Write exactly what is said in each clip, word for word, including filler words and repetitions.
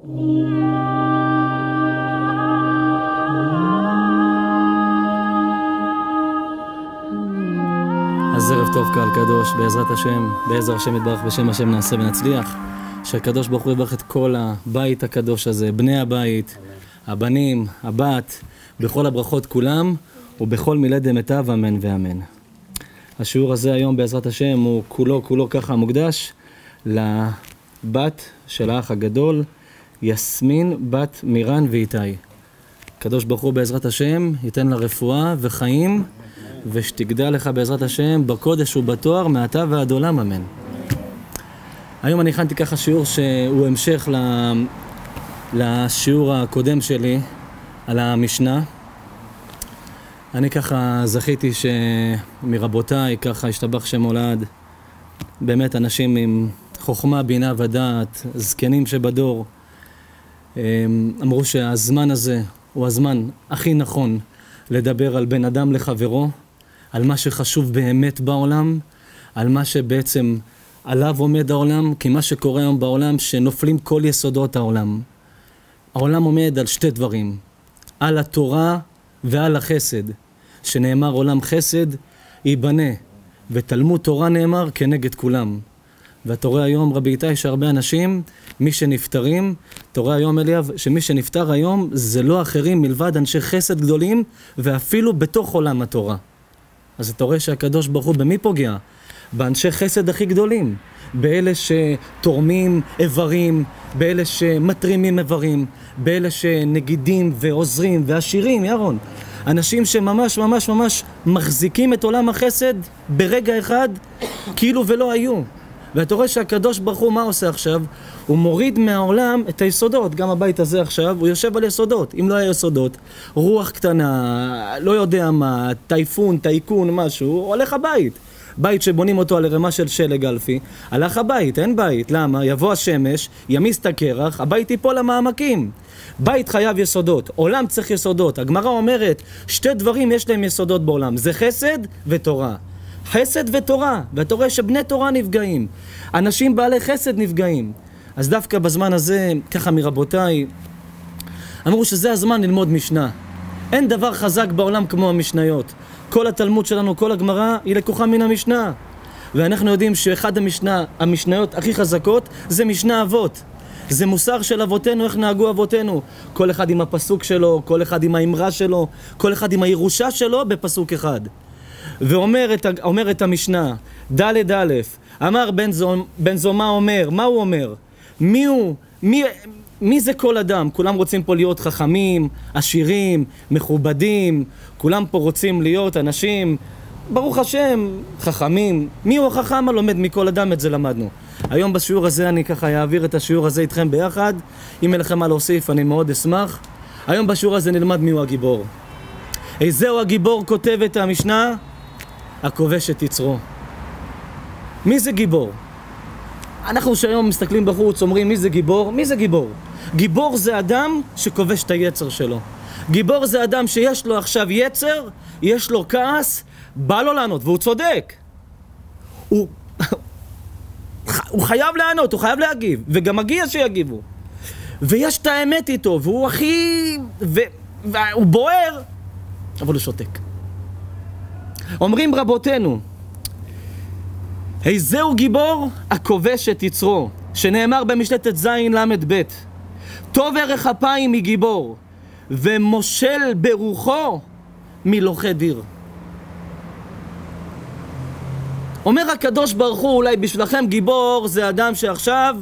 אז ערב טוב קהל קדוש, בעזרת השם, בעזר השם יתברך, בשם השם נעשה ונצליח. שהקדוש ברוך הוא יברך את כל הבית הקדוש הזה, בני הבית, הבנים, הבת, בכל הברכות כולם, ובכל מילי דמיטב, אמן ואמן. השיעור הזה היום בעזרת השם הוא כולו כולו ככה מוקדש לבת של האח הגדול, יסמין בת מירן ואיתי. הקדוש ברוך הוא בעזרת השם ייתן לה רפואה וחיים, ושתגדל לך בעזרת השם בקודש ובתואר מעתה ועד עולם, אמן. היום אני הכנתי ככה שיעור שהוא המשך לשיעור הקודם שלי על המשנה. אני ככה זכיתי שמרבותיי ככה השתבח שם הולד, באמת אנשים עם חוכמה, בינה ודעת, זקנים שבדור, אמרו שהזמן הזה הוא הזמן הכי נכון לדבר על בן אדם לחברו, על מה שחשוב באמת בעולם, על מה שבעצם עליו עומד העולם, כי מה שקורה היום בעולם שנופלים כל יסודות העולם. העולם עומד על שתי דברים, על התורה ועל החסד, שנאמר עולם חסד ייבנה, ותלמוד תורה נאמר כנגד כולם. ואתה רואה היום רבי איתי שהרבה אנשים, מי שנפטרים, אתה רואה היום אליאב, שמי שנפטר היום זה לא אחרים מלבד אנשי חסד גדולים, ואפילו בתוך עולם התורה. אז אתה רואה שהקדוש ברוך הוא במי פוגע? באנשי חסד הכי גדולים, באלה שתורמים איברים, באלה שמתרימים איברים, באלה שנגידים ועוזרים ועשירים, ירון. אנשים שממש ממש ממש מחזיקים את עולם החסד ברגע אחד, כאילו ולא היו. ואתה רואה שהקדוש ברוך הוא מה עושה עכשיו? הוא מוריד מהעולם את היסודות. גם הבית הזה עכשיו, הוא יושב על יסודות. אם לא היה יסודות, רוח קטנה, לא יודע מה, טייפון, טייקון, משהו, הוא הולך הבית. בית שבונים אותו על רמה של שלג אלפי, הלך הבית, אין בית. למה? יבוא השמש, ימיס את הקרח, הבית ייפול למעמקים. בית חייב יסודות, עולם צריך יסודות. הגמרא אומרת, שתי דברים יש להם יסודות בעולם, זה חסד ותורה. חסד ותורה, ואתה רואה שבני תורה נפגעים, אנשים בעלי חסד נפגעים. אז דווקא בזמן הזה, ככה מרבותיי, אמרו שזה הזמן ללמוד משנה. אין דבר חזק בעולם כמו המשניות. כל התלמוד שלנו, כל הגמרא, היא לקוחה מן המשנה. ואנחנו יודעים שאחד המשנה, המשניות הכי חזקות, זה משנה אבות. זה מוסר של אבותינו, איך נהגו אבותינו. כל אחד עם הפסוק שלו, כל אחד עם האמרה שלו, כל אחד עם הירושה שלו בפסוק אחד. ואומרת אומרת המשנה, ד' א', אמר בן, זו, בן זומא אומר, מה הוא אומר? מי הוא? מי, מי זה כל אדם? כולם רוצים פה להיות חכמים, עשירים, מכובדים, כולם פה רוצים להיות אנשים, ברוך השם, חכמים. מי הוא החכם הלומד מכל אדם? את זה למדנו. היום בשיעור הזה אני ככה אעביר את השיעור הזה איתכם ביחד. אם אין לכם מה להוסיף אני מאוד אשמח. היום בשיעור הזה נלמד מי הוא הגיבור. איזהו הגיבור? כותב את המשנה, הכובש את יצרו. מי זה גיבור? אנחנו שהיום מסתכלים בחוץ אומרים מי זה גיבור? מי זה גיבור? גיבור זה אדם שכובש את היצר שלו. גיבור זה אדם שיש לו עכשיו יצר, יש לו כעס, בא לו לענות, והוא צודק. הוא, הוא חייב לענות, הוא חייב להגיב, וגם מגיע שיגיבו. ויש את האמת איתו, והוא הכי... ו... והוא בוער, אבל הוא שותק. אומרים רבותינו, איזהו גיבור? הכובש את יצרו, שנאמר במשלת זין למד ב', טוב ערך אפיים מגיבור, ומושל ברוחו מלוחה דיר. אומר הקדוש ברוך הוא, אולי בשבילכם גיבור זה אדם שעכשיו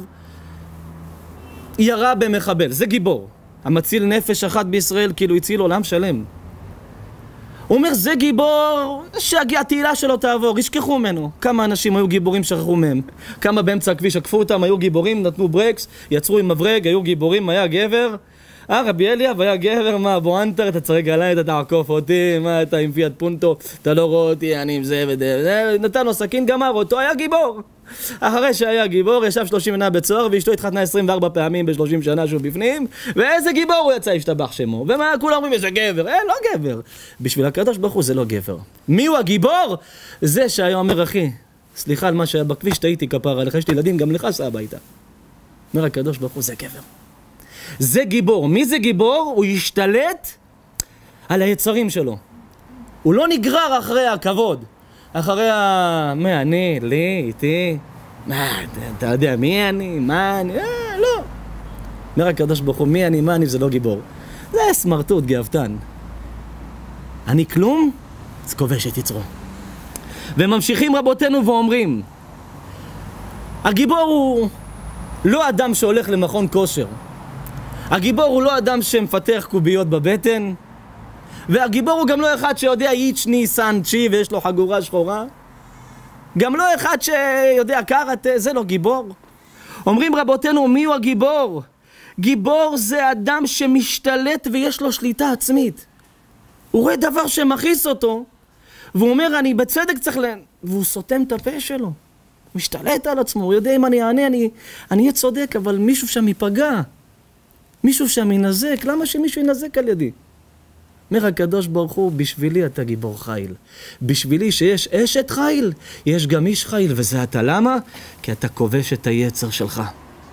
ירה במחבל, זה גיבור. המציל נפש אחת בישראל כאילו הציל עולם שלם. הוא אומר, זה גיבור שהתהילה שלו תעבור, ישכחו ממנו. כמה אנשים היו גיבורים, שכחו מהם. כמה באמצע הכביש עקפו אותם, היו גיבורים, נתנו ברקס, יצרו עם מברג, היו גיבורים, היה גבר. אה, רבי אליאב היה גבר, מה, בוא אנטר, אתה צריך עליי, אתה תעקוף אותי, מה, אתה עם פיאט פונטו, אתה לא רואה אותי, אני עם זה וזה, נתן לו סכין, גמר אותו, היה גיבור. אחרי שהיה גיבור, ישב שלושים שנה בצוהר, ואשתו התחתנה עשרים וארבע פעמים ב-שלושים שנה שהוא בפנים, ואיזה גיבור הוא יצא, השתבח שמו. ומה, כולם אומרים, איזה גבר? אה, לא גבר. בשביל הקדוש ברוך הוא זה לא גבר. מי הוא הגיבור? זה שהיה אומר, אחי, סליחה על מה שהיה בכביש, טעיתי כפרה, לך יש לי ילדים, גם לך סע הביתה. אומר הקדוש ברוך הוא, זה גבר. זה גיבור. מי זה גיבור? הוא ישתלט על היצרים שלו. הוא לא נגרר אחרי הכבוד, אחרי ה... מה אני, לי, איתי, מה, אתה יודע מי אני, מה אני, אה, לא. אומר הקדוש ברוך הוא, מי אני, מה אני, זה לא גיבור. זה סמרטוט, גאוותן. אני כלום, אז כובש את יצרו. וממשיכים רבותינו ואומרים, הגיבור הוא לא אדם שהולך למכון כושר. הגיבור הוא לא אדם שמפתח קוביות בבטן. והגיבור הוא גם לא אחד שיודע איצ'ני סנצ'י ויש לו חגורה שחורה. גם לא אחד שיודע קראטה, זה לא גיבור. אומרים רבותינו, מי הוא הגיבור? גיבור זה אדם שמשתלט ויש לו שליטה עצמית. הוא רואה דבר שמכעיס אותו, והוא אומר, אני בצדק צריך ל... והוא סותם את הפה שלו. הוא משתלט על עצמו, הוא יודע אם אני אענה, אני אהיה צודק, אבל מישהו שם ייפגע. מישהו שם ינזק, למה שמישהו ינזק על ידי? אומר הקדוש ברוך הוא, בשבילי אתה גיבור חיל. בשבילי שיש אשת חיל, יש גם איש חיל, וזה אתה למה? כי אתה כובש את היצר שלך.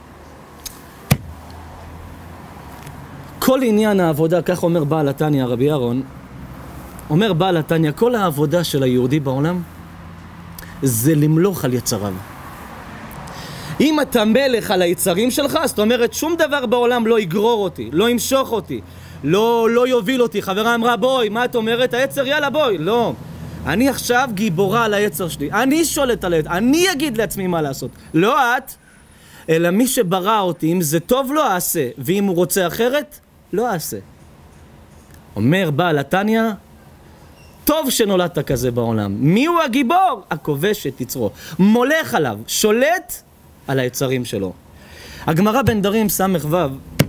כל עניין העבודה, כך אומר בעל התניא, רבי אהרון, אומר בעל התניא, כל העבודה של היהודי בעולם, זה למלוך על יצריו. אם אתה מלך על היצרים שלך, זאת אומרת, שום דבר בעולם לא יגרור אותי, לא ימשוך אותי, לא, לא יוביל אותי. חברה אמרה, בואי, מה את אומרת? היצר, יאללה, בואי. לא. אני עכשיו גיבורה על היצר שלי. אני שולט על היצר. אני אגיד לעצמי מה לעשות. לא את, אלא מי שברא אותי. אם זה טוב, לא אעשה. ואם הוא רוצה אחרת, לא אעשה. אומר בעל התניא, טוב שנולדת כזה בעולם. מי הוא הגיבור? הכובש את יצרו. מולך עליו, שולט על היצרים שלו. הגמרא בנדרים סמך וו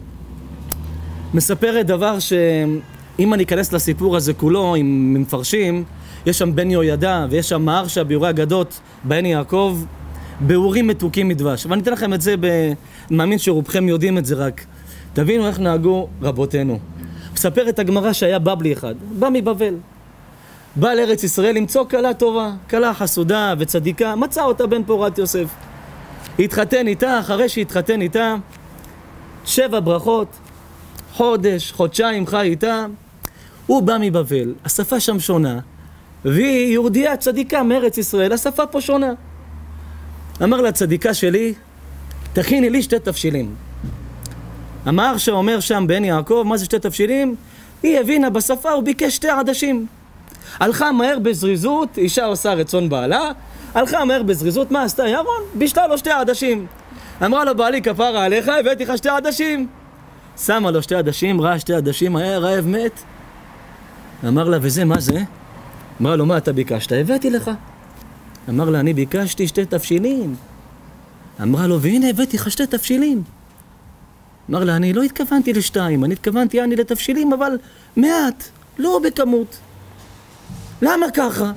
מספרת דבר שאם אני אכנס לסיפור הזה כולו, אם מפרשים, יש שם בן יהוידע ויש שם מהרש"א ביאורי אגדות בעין יעקב, ביאורים מתוקים מדבש. ואני אתן לכם את זה, מאמין שרובכם יודעים את זה, רק תבינו איך נהגו רבותינו. מספרת הגמרא שהיה בבלי אחד, בא מבבל, בא לארץ ישראל למצוא כלה טובה, כלה חסודה וצדיקה, מצא אותה בן פורת יוסף. התחתן איתה, אחרי שהתחתן איתה, שבע ברכות, חודש, חודשיים חי איתה. הוא בא מבבל, השפה שם שונה, והיא יהודיה צדיקה מארץ ישראל, השפה פה שונה. אמר לה, צדיקה שלי, תכיני לי שתי תפשילים. המהרש"א אומר שם בעין יעקב, מה זה שתי תפשילים? היא הבינה בשפה, הוא ביקש שתי עדשים. הלכה מהר בזריזות, אישה עושה רצון בעלה, הלכה מהר בזריזות, מה עשתה? ירון, בישלה לו שתי עדשים. אמרה לו, בעלי כפרה עליך, הבאתי לך שתי עדשים. שמה לו שתי עדשים, ראה שתי עדשים, היה רעב מת. אמר לה, וזה מה זה? אמרה לו, מה אתה ביקשת? הבאתי לך. אמר לה, אני ביקשתי שתי תפשילים. אמרה לו, והנה הבאתי לך שתי תפשילים. אמר לה, אני לא התכוונתי לשתיים, אני התכוונתי אני לתפשילים, אבל מעט, לא בכמות. למה ככה?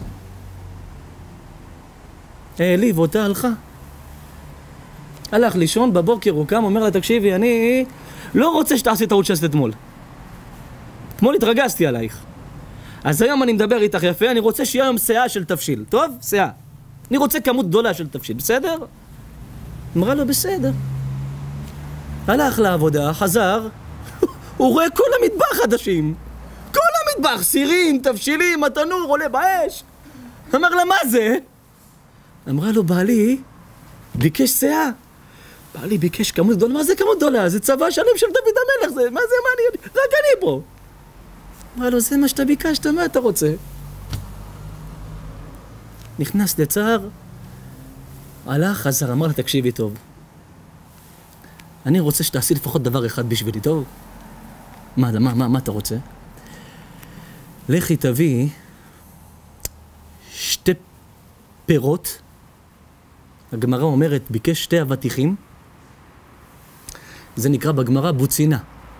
העליב אותה, הלכה. הלך לישון, בבוקר הוא קם, אומר לה, תקשיבי, אני לא רוצה שתעשי טעות שעשית אתמול. אתמול התרגזתי עלייך. אז היום אני מדבר איתך יפה, אני רוצה שיהיה היום שאה של תפשיל. טוב? שאה. אני רוצה כמות גדולה של תפשיל, בסדר? אמרה לו, בסדר. הלך לעבודה, חזר, הוא רואה כל המטבח חדשים. כל המטבח, סירים, תפשילים, התנור, עולה באש. אמר לה, מה זה? אמרה לו, בעלי ביקש שאה. בעלי ביקש כמות גדולה. מה זה כמות גדולה? זה צבא שלם של דוד המלך. זה, מה זה, מה אני... רק אני פה. אמרה לו, זה מה שאתה ביקשת, מה אתה רוצה? נכנס לצער, הלך, חזר, אמר לה, תקשיבי טוב. אני רוצה שתעשי לפחות דבר אחד בשבילי, טוב? מה, מה, מה, מה אתה רוצה? לכי תביא שתי פירות. הגמרא אומרת, ביקש שתי אבטיחים. זה נקרא בגמרא בוצינה.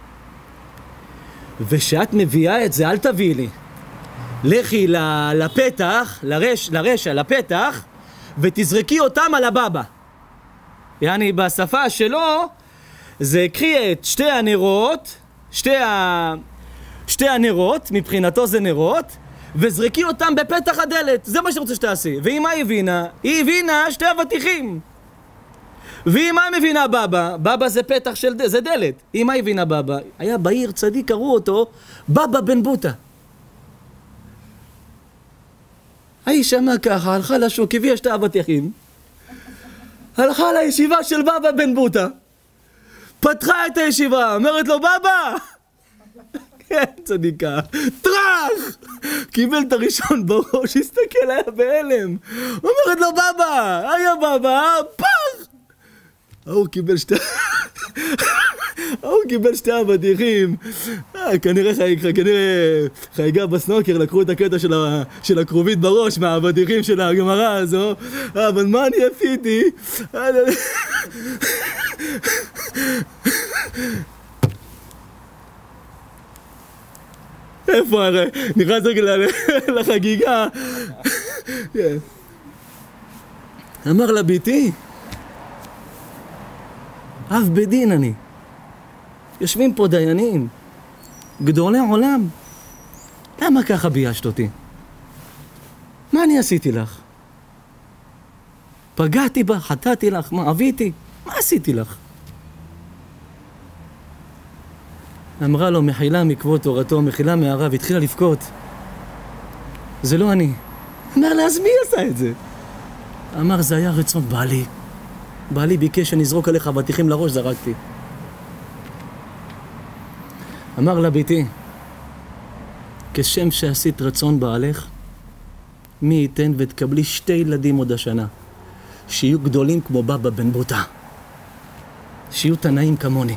ושאת מביאה את זה, אל תביאי לי. לכי לפתח, לרש, לרשע, לפתח, ותזרקי אותם על הבבא. יעני, בשפה שלו, זה קחי את שתי הנרות, שתי, ה... שתי הנרות, מבחינתו זה נרות, וזרקי אותם בפתח הדלת. זה מה שרוצה שתעשי. והיא מה הבינה? היא הבינה שתי אבטיחים. והיא מה מבינה בבא? בבא זה פתח של, זה דלת. היא מה הבינה בבא? היה בעיר צדיק, קראו אותו בבא בן בוטה. היא שמעה ככה, הלכה לשוק, הביאה שתי אבטיחים, הלכה לישיבה של בבא בן בוטה, פתחה את הישיבה, אומרת לו בבא! כן, צדיקה, טרח! קיבל את הראשון בראש, הסתכל, היה בהלם. אומרת לו בבא, היה בבא, פח! הוא קיבל שתי... הוא קיבל שתי אבטיחים. כנראה חייגה בסנוקר, לקחו את הקטע של הכרובית בראש מהאבטיחים של הגמרא הזו. אבל מה אני עשיתי? איפה הרי? נכנס לחגיגה. אמר לה ביתי, אב בדין אני. יושבים פה דיינים, גדולי עולם. למה ככה ביישת אותי? מה אני עשיתי לך? פגעתי בה, חטאתי לך, מה אביתי? מה עשיתי לך? אמרה לו, מחילה מכבוד תורתו, מחילה מהרב, התחילה לבכות. זה לא אני. אמר לה, אז מי עשה את זה? אמר, זה היה רצון בעלי. בעלי ביקש שנזרוק עליך אבטיחים לראש, זרקתי. אמר לה, ביתי, כשם שעשית רצון בעלך, מי ייתן ותקבלי שתי ילדים עוד השנה, שיהיו גדולים כמו בבא בן בוטה, שיהיו תנאים כמוני.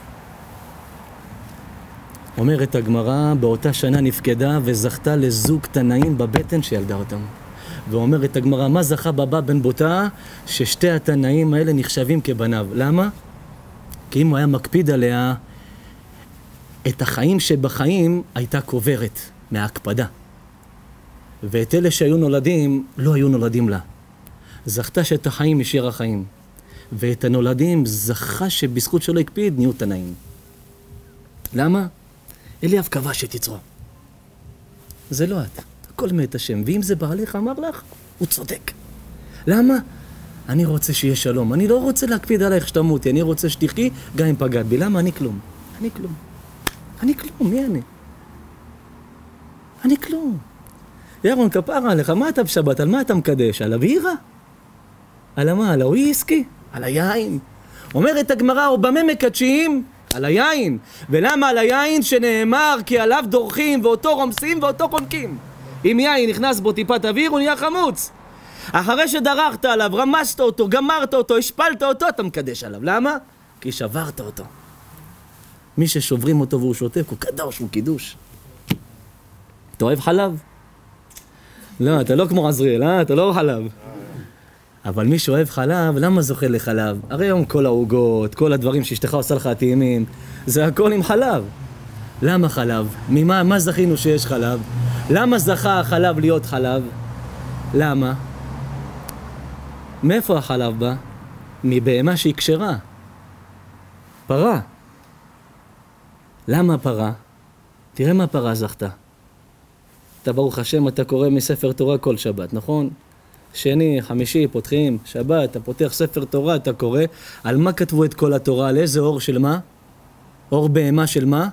אומרת הגמרא, באותה שנה נפקדה וזכתה לזוג תנאים בבטן שילדה אותם. ואומרת הגמרא, מה זכה בבא בן בוטה? ששתי התנאים האלה נחשבים כבניו. למה? כי אם הוא היה מקפיד עליה, את החיים שבחיים הייתה קוברת מההקפדה. ואת אלה שהיו נולדים, לא היו נולדים לה. זכתה שאת החיים השאירה החיים. ואת הנולדים זכה שבזכות שלא הקפיד נהיו תנאים. למה? אליאב קבע שתצרו. זה לא את. הכל מת השם. ואם זה בעליך אמר לך, הוא צודק. למה? אני רוצה שיהיה שלום. אני לא רוצה להקפיד עלייך שתמותי. אני רוצה שתחי גם אם פגעת בי. למה? אני כלום. אני כלום. אני כלום. מי אני? אני כלום. ירון, כפרה עליך. מה אתה בשבת? על מה אתה מקדש? על הבירה? על מה? על הוויסקי? על היין? אומרת הגמרא, ובמה מקדשים? על היין. ולמה על היין? שנאמר כי עליו דורכים ואותו רומסים ואותו חונקים. אם יין נכנס בו טיפת אוויר הוא נהיה חמוץ. אחרי שדרכת עליו, רמסת אותו, גמרת אותו, השפלת אותו, אתה מקדש עליו. למה? כי שברת אותו. מי ששוברים אותו והוא שותק הוא קדוש, הוא קידוש. אתה אוהב חלב? לא, אתה לא כמו עזריאל, אה? אתה לא אוהב חלב. אבל מי שאוהב חלב, למה זוכה לחלב? הרי היום כל העוגות, כל הדברים שאשתך עושה לך הטעימים, זה הכל עם חלב. למה חלב? ממה, מה זכינו שיש חלב? למה זכה החלב להיות חלב? למה? מאיפה החלב בא? מבהמה שהיא כשרה. פרה. למה פרה? תראה מה פרה זכתה. אתה ברוך השם, אתה קורא מספר תורה כל שבת, נכון? שני, חמישי, פותחים, שבת, אתה פותח ספר תורה, אתה קורא. על מה כתבו את כל התורה? על איזה אור של מה? אור בהמה של מה?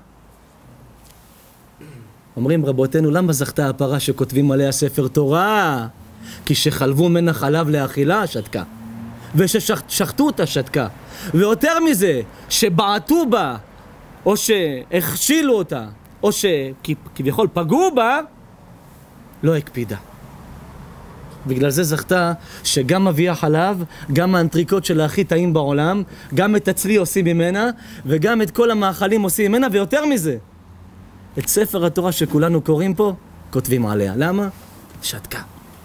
אומרים רבותינו, למה זכתה הפרה שכותבים עליה ספר תורה? כי שחלבו ממנה חלב לאכילה, שתקה. וששחטו אותה, שתקה. ויותר מזה, שבעטו בה, או שהכשילו אותה, או שכביכול פגעו בה, לא הקפידה. בגלל זה זכתה שגם מביאה חלב, גם האנטריקות של הכי טעים בעולם, גם את הצלי עושים ממנה, וגם את כל המאכלים עושים ממנה, ויותר מזה, את ספר התורה שכולנו קוראים פה, כותבים עליה. למה? שתקה.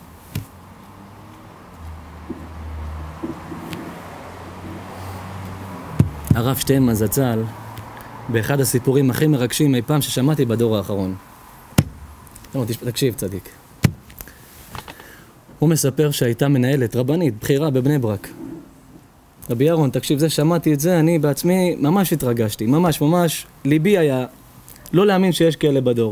הרב שטיינמן זצ"ל, באחד הסיפורים הכי מרגשים אי פעם ששמעתי בדור האחרון. תקשיב צדיק. הוא מספר שהייתה מנהלת רבנית, בחירה בבני ברק. רבי ירון, תקשיב, זה שמעתי את זה, אני בעצמי ממש התרגשתי, ממש ממש, ליבי היה לא להאמין שיש כאלה בדור.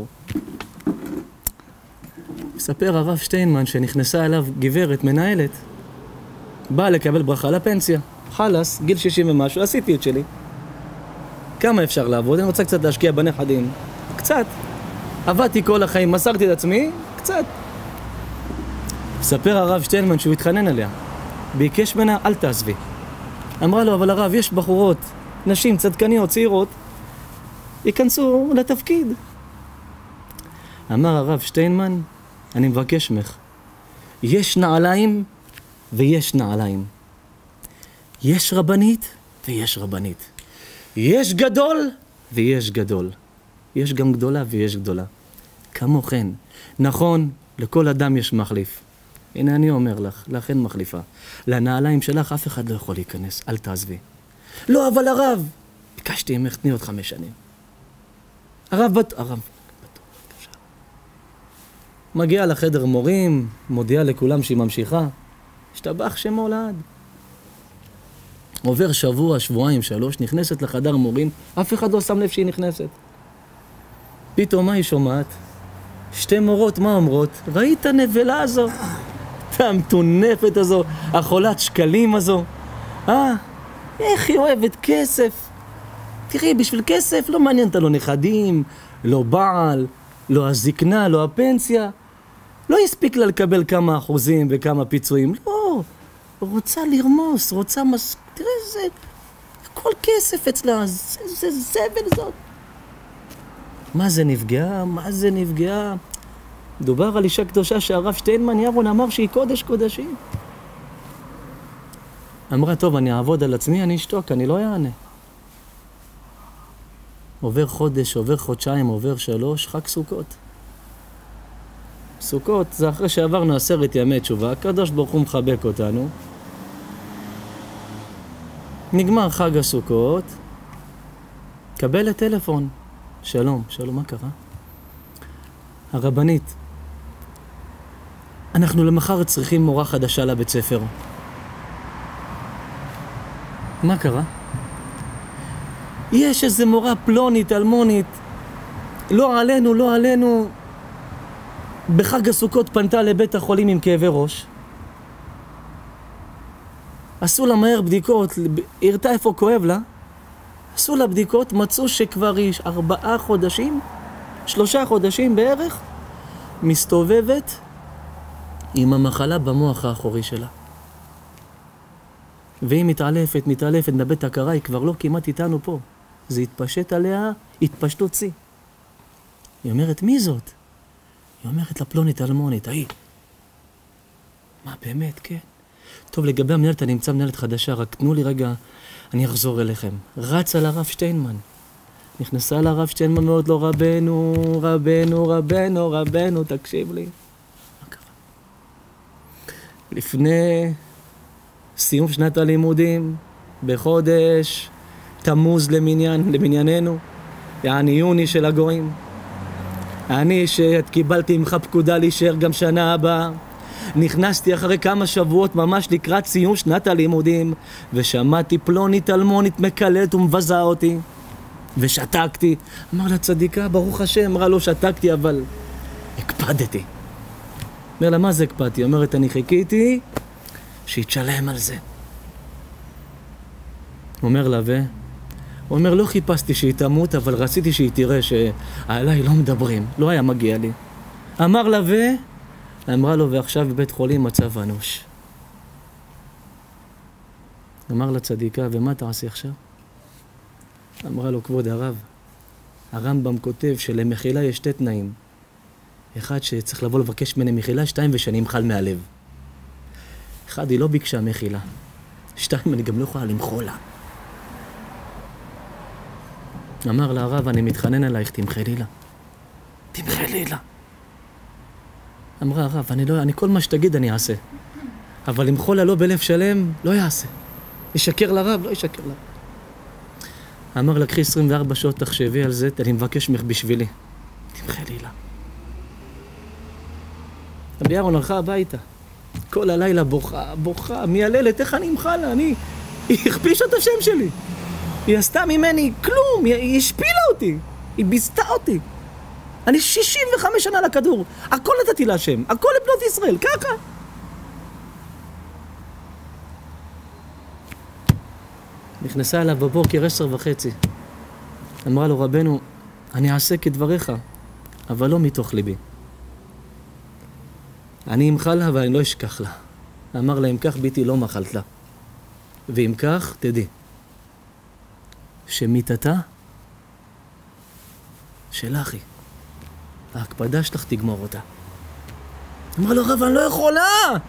מספר הרב שטיינמן שנכנסה אליו גברת, מנהלת, באה לקבל ברכה לפנסיה. חלס, גיל שישים ומשהו, עשיתי את שלי. כמה אפשר לעבוד? אני רוצה קצת להשקיע בנכדים. קצת. עבדתי כל החיים, מסרתי את עצמי, קצת. ספר הרב שטיינמן שהוא התחנן עליה. ביקש ממנה, אל תעזבי. אמרה לו, אבל הרב, יש בחורות, נשים צדקניות, צעירות, ייכנסו לתפקיד. אמר הרב שטיינמן, אני מבקש ממך, יש נעליים ויש נעליים. יש רבנית ויש רבנית. יש גדול ויש גדול. יש גם גדולה ויש גדולה. כמו כן, נכון, לכל אדם יש מחליף. הנה אני אומר לך, לך אין מחליפה. לנעליים שלך אף אחד לא יכול להיכנס, אל תעזבי. לא, אבל הרב, ביקשתי ממך, תני עוד חמש שנים. הרב בת... הרב, בטוח, אפשר. מגיעה לחדר מורים, מודיעה לכולם שהיא ממשיכה. השתבח שמו לעד. עובר שבוע, שבועיים, שלוש, נכנסת לחדר מורים, אף אחד לא שם לב שהיא נכנסת. פתאום מה היא שומעת? שתי מורות, מה אומרות? ראית הנבלה הזו? המטונפת הזו, החולת שקלים הזו. אה, איך היא אוהבת כסף. תראי, בשביל כסף לא מעניין אותה לא נכדים, לא בעל, לא הזקנה, לא הפנסיה. לא יספיק לה לקבל כמה אחוזים וכמה פיצויים. לא, רוצה לרמוס, רוצה מס... תראה, זה... כל כסף אצלה, זה, זה זבל זאת. מה זה נפגעה? מה זה נפגעה? דובר על אישה קדושה שהרב שטיינמן ירון אמר שהיא קודש קודשים. אמרה, טוב, אני אעבוד על עצמי, אני אשתוק, אני לא אענה. עובר חודש, עובר חודשיים, עובר שלוש, חג סוכות. סוכות זה אחרי שעברנו עשרת ימי תשובה, הקדוש ברוך הוא מחבק אותנו. נגמר חג הסוכות, קבל טלפון. שלום, שלום, מה קרה? הרבנית, אנחנו למחר צריכים מורה חדשה לבית ספר. מה קרה? יש איזה מורה פלונית, אלמונית, לא עלינו, לא עלינו, בחג הסוכות פנתה לבית החולים עם כאבי ראש. עשו לה מהר בדיקות, הראתה איפה כואב לה, עשו לה בדיקות, מצאו שכבר יש ארבעה חודשים, שלושה חודשים בערך, מסתובבת עם המחלה במוח האחורי שלה. והיא מתעלפת, מתעלפת, נבט הכרה, היא כבר לא כמעט איתנו פה. זה התפשט עליה, התפשטות צי. היא אומרת, מי זאת? היא אומרת לפלונית אלמונית, ההיא. מה, באמת, כן? טוב, לגבי המנהלת, אני אמצא מנהלת חדשה, רק תנו לי רגע, אני אחזור אליכם. רץ על הרב שטיינמן. נכנסה לרב שטיינמן מאוד, לא רבנו, רבנו, רבנו, רבנו, תקשיב לי. מה קרה? לפני סיום שנת הלימודים, בחודש תמוז למניין, למנייננו, יעני יוני של הגויים. אני שקיבלתי ממך פקודה להישאר גם שנה הבאה, נכנסתי אחרי כמה שבועות ממש לקראת סיום שנת הלימודים, ושמעתי פלונית אלמונית מקללת ומבזה אותי, ושתקתי. אמר לה, צדיקה, ברוך השם, אמרה לו, שתקתי, אבל הקפדתי. אומר לה, מה זה הקפדתי? אומרת, אני חיכיתי שיתשלם על זה. אומר לה, ו... הוא אומר, לא חיפשתי שהיא תמות, אבל רציתי שהיא תראה שעליי לא מדברים, לא היה מגיע לי. אמר לה, ו... אמרה לו, ועכשיו בבית חולים מצב אנוש. אמר לה, צדיקה, ומה תעשי עכשיו? אמרה לו, כבוד הרב, הרמב"ם כותב שלמחילה יש שתי תנאים. אחד, שצריך לבוא לבקש ממני מחילה, שתיים, ושאני אמחל מהלב. אחד, היא לא ביקשה מחילה. שתיים, אני גם לא יכולה למחול לה. אמר לה, הרב, אני מתחנן עלייך, תמחלי לה. תמחלי לה. אמרה, הרב, אני לא, אני כל מה שתגיד אני אעשה. אבל למחול לה לא בלב שלם, לא יעשה. ישקר לרב, לא ישקר לה. אמר לה, קחי עשרים וארבע שעות, תחשבי על זה, אני מבקש ממך בשבילי. תמחלי לה. רבי ירון הלכה הביתה. כל הלילה בוכה, בוכה, מייללת, איך אני אמחה לה? אני... היא הכפישה את השם שלי. היא עשתה ממני כלום, היא, היא השפילה אותי. היא ביסתה אותי. אני שישים וחמש שנה לכדור. הכל נתתי להשם, הכל לבנות ישראל, ככה. נכנסה אליו בבוקר עשר וחצי. אמרה לו, רבנו, אני אעשה כדבריך, אבל לא מתוך ליבי. אני אמחה לה ואני לא אשכח לה. אמר לה, אם כך ביתי לא מחלת לה. ואם כך, תדעי, שמיתתה שלך היא. ההקפדה שלך תגמור אותה. אמר לו, רב, אני לא יכולה!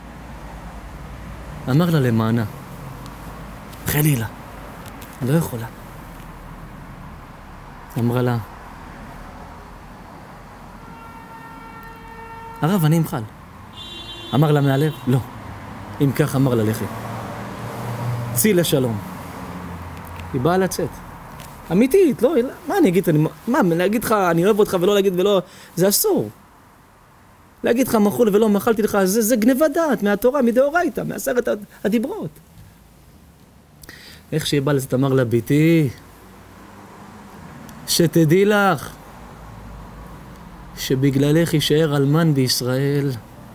אמר לה, למענה. חלילה, אני לא יכולה. אמרה לה, הרב, אני אמחל. אמר לה מהלב, לא. אם כך אמר לה, לכי. צי לשלום. היא באה לצאת. אמיתית, לא, מה אני אגיד, אני, מה, להגיד לך, אני אוהב אותך ולא להגיד ולא, זה אסור. להגיד לך מחול ולא מחלתי לך, זה, זה גנבה דעת מהתורה, מדאורייתא, מעשרת הדיברות. איך שהיא באה לצאת, אמר לה, ביתי, שתדעי לך, שבגללך יישאר אלמן בישראל.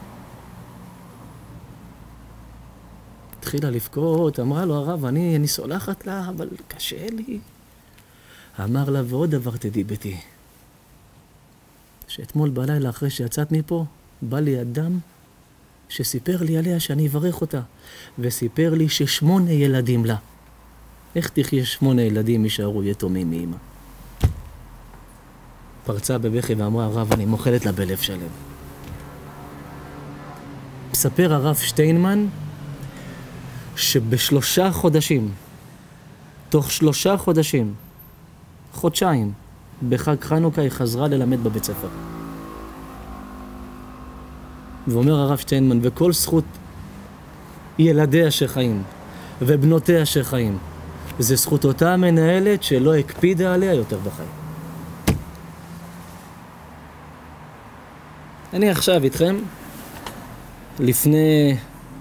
התחילה לבכות, אמרה לו, הרב, אני, אני סולחת לה, אבל קשה לי. אמר לה, ועוד דבר תדעי ביתי, שאתמול בלילה אחרי שיצאת מפה, בא לי אדם שסיפר לי עליה שאני אברך אותה, וסיפר לי ששמונה ילדים לה. איך תחיה שמונה ילדים יישארו יתומים מאמא? פרצה בבכי ואמרה, הרב, אני מוכלת לה בלב שלם. מספר הרב שטיינמן, שבשלושה חודשים, תוך שלושה חודשים, חודשיים, בחג חנוכה היא חזרה ללמד בבית ספר. ואומר הרב שטיינמן, וכל זכות ילדיה שחיים, ובנותיה שחיים, זה זכות אותה מנהלת שלא הקפידה עליה יותר בחיים. אני עכשיו איתכם, לפני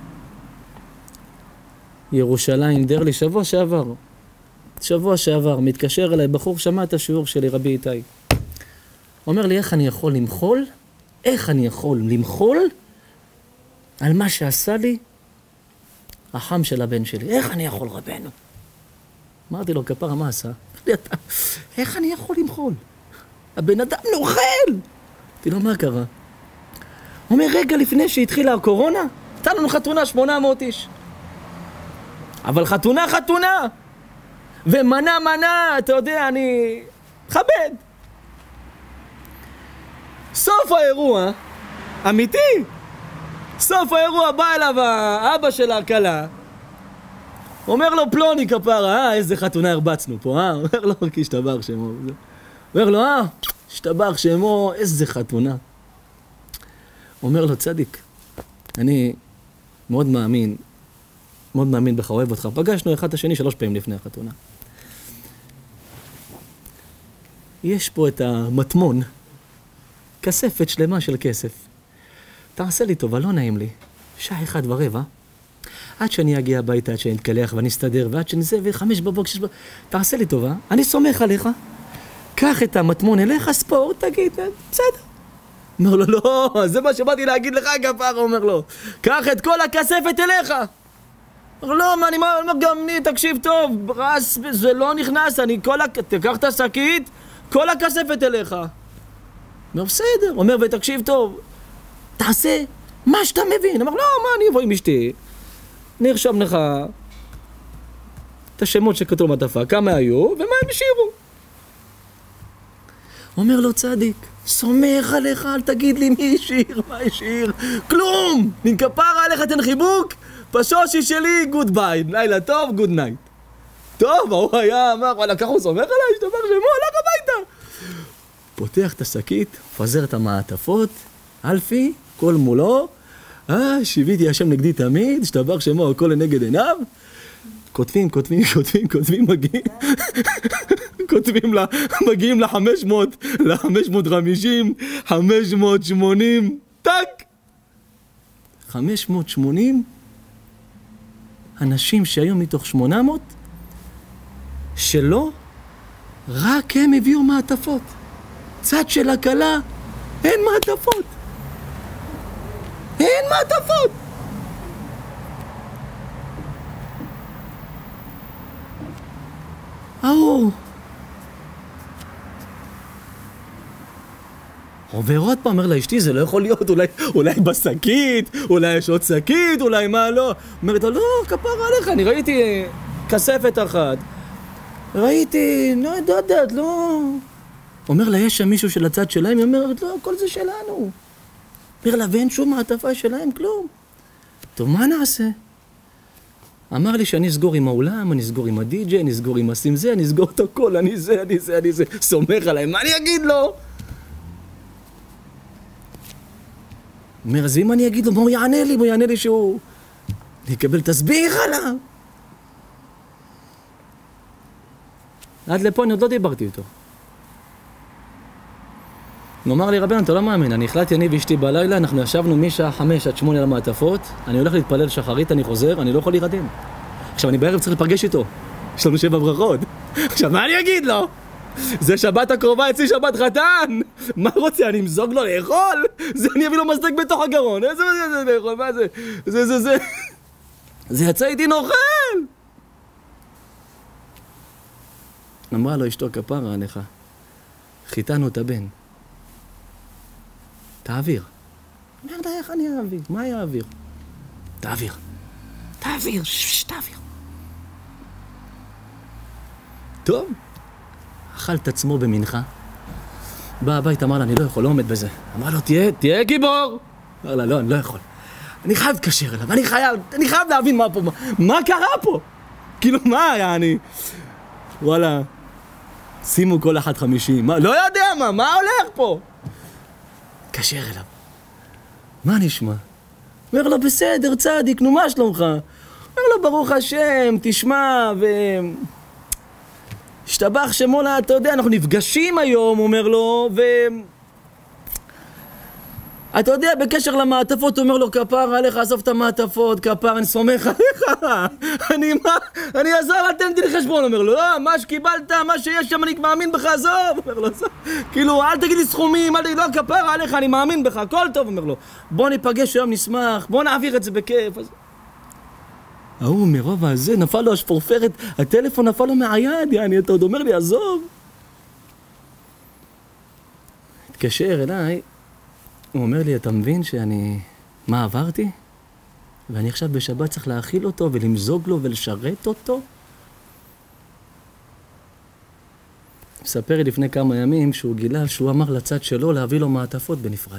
ירושלים דרלי, שבוע שעבר, שבוע שעבר, מתקשר אליי בחור, שמע את השיעור שלי, רבי איתי. אומר לי, איך אני יכול למחול? איך אני יכול למחול על מה שעשה לי החם של הבן שלי? איך אני יכול, רבנו? אמרתי לו, כפרה, מה עשה? איך אני יכול למחול? הבן אדם נוכל! אמרתי לו, מה קרה? הוא אומר, רגע לפני שהתחילה הקורונה, הייתה לנו חתונה שמונה מאות איש. אבל חתונה חתונה! ומנה מנה, אתה יודע, אני מכבד. סוף האירוע, אמיתי, סוף האירוע בא אליו האבא של הכלה, אומר לו, פלוני כפרה, אה, איזה חתונה הרבצנו פה, אה? אומר לו, כי השתבח שמו. אומר לו, אה, השתבח שמו, איזה חתונה. אומר לו, צדיק, אני מאוד מאמין, מאוד מאמין בך, אוהב אותך. פגשנו אחד השני שלוש פעמים לפני החתונה. יש פה את המטמון, כספת שלמה של כסף. תעשה לי טובה, לא נעים לי. שעה אחד ורבע, עד שאני אגיע הביתה, עד שאני אתקלח ואני אסתדר, ועד שאני זה, וחמש בבוק, שש בבוק. תעשה לי טובה, אני סומך עליך. קח את המטמון אליך, ספורט, תגיד, בסדר. אומר לו, לא, זה מה שבאתי להגיד לך, כפרה, אומר לו. קח את כל הכספת אליך. אומר, לא, מה, אני אומר, גם אני, תקשיב טוב, רס, זה לא נכנס, אני כל ה... תקח את השקית, כל הכספת אליך. אומר, בסדר. אומר, ותקשיב טוב, תעשה מה שאתה מבין. אומר, לא, מה, אני אבוא עם אשתי, נרשם לך את השמות שכתוב במעטפה, כמה היו, ומה הם השאירו. אומר לו, צדיק, סומך עליך, אל תגיד לי מי השאיר, מה השאיר, כלום! ננכפרה עליך, תן חיבוק, פשושי שלי, גוד ביי, לילה טוב, גוד נייט. טוב, הוא היה, אמר, וואלה, ככה הוא סומך עליי, שתאמר שמו, הלך הביתה. פותח את השקית, פזר את המעטפות, אלפי, כל מולו, אה, שיביתי השם נגדי תמיד, שתבח שמו, הכל לנגד עיניו. כותבים, כותבים, כותבים, כותבים, מגיעים, כותבים לה, מגיעים ל-חמש מאות, ל-חמש מאות וחמישים, חמש מאות שמונים, טק! חמש מאות שמונים אנשים שהיו מתוך שמונה מאות, שלא, רק הם הביאו מעטפות. צד של הכלה, אין מעטפות. אין מעטפות. ההוא. עובר עוד פעם, אומר לה, אשתי, זה לא יכול להיות, אולי, אולי בשקית, אולי יש עוד שקית, אולי מה לא. אומרת לו, לא, כפר עליך, אני ראיתי כספת אחת. ראיתי, לא יודעת, לא... אומר לה, יש שם מישהו של הצד שלהם? היא אומרת, לא, כל זה שלנו. אומר לה, ואין שום מעטפה שלהם, כלום. טוב, מה נעשה? אמר לי שאני אסגור עם האולם, אני אסגור עם הדי-ג'יי, אני אסגור עם הסים זה, אני אסגור את הכל, אני זה, אני זה, אני זה. סומך עליהם, מה אני אגיד לו? אומר, אז אם אני אגיד לו, מה הוא יענה לי? הוא יענה לי שהוא... אני אקבל תסביך עליו. עד לפה אני עוד לא דיברתי איתו. הוא אמר לי, רבן, אתה לא מאמין, אני החלטתי אני ואשתי בלילה, אנחנו ישבנו משעה חמש עד שמונה למעטפות, אני הולך להתפלל שחרית, אני חוזר, אני לא יכול להירדם. עכשיו, אני בערב צריך לפגש איתו. יש לנו שבע ברכות. עכשיו, מה אני אגיד לו? זה שבת הקרובה, אצלי שבת חתן! מה רוצה, אני אמזוג לו לאכול? זה אני אביא לו מזלג בתוך הגרון, איזה מה זה לאכול, מה זה? זה, זה, זה... זה יצא איתי נוכל! אמרה לו אשתו, כפרה עליך, חיתנו את הבן. תעביר. אומר לה, איך אני אעביר? מה יעביר? תעביר. תעביר, שש, תעביר. טוב. אכל את עצמו במנחה. בא הבית, אמר לה, אני לא יכול, לא עומד בזה. אמר לו, תהיה, תהיה גיבור. אמר לה, לא, אני לא יכול. אני חייב להתקשר אליו, אני חייב, אני חייב להבין מה פה, מה, מה קרה פה? כאילו, מה היה אני? וואלה, שימו כל אחד חמישים, מה, לא יודע מה, מה הולך פה? קשר אליו. מה נשמע? אומר לו, בסדר, צדיק, נו, מה שלומך? אומר לו, ברוך השם, תשמע, ו... השתבח שמונה, אתה יודע, אנחנו נפגשים היום, אומר לו, ו... אתה יודע, בקשר למעטפות, אומר לו, כפר עליך, עזוב את המעטפות, כפר, אני סומך עליך. אני מה? אני עזוב, אל תן לי חשבון, אומר לו, לא, מה שקיבלת, מה שיש שם, אני מאמין בך, עזוב. אומר לו, כאילו, אל תגיד לי סכומים, אל תגיד, לא, כפר עליך, אני מאמין בך, הכל טוב, אומר לו. בוא ניפגש היום, נשמח, בוא נעביר את זה בכיף. ההוא, מרוב הזה, נפל לו השפורפרת, הטלפון נפל לו מהיד, יעני, אתה עוד אומר לי, עזוב. התקשר אליי, הוא אומר לי, אתה מבין שאני... מה עברתי? ואני עכשיו בשבת צריך להאכיל אותו ולמזוג לו ולשרת אותו? מספר לי לפני כמה ימים שהוא גילה שהוא אמר לצד שלו להביא לו מעטפות בנפרד.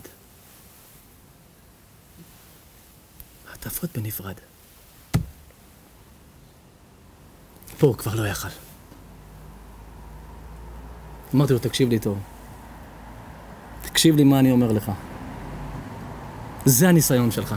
מעטפות בנפרד. פה הוא כבר לא יכל. אמרתי לו, תקשיב לי טוב. תקשיב לי מה אני אומר לך. זה הניסיון שלך.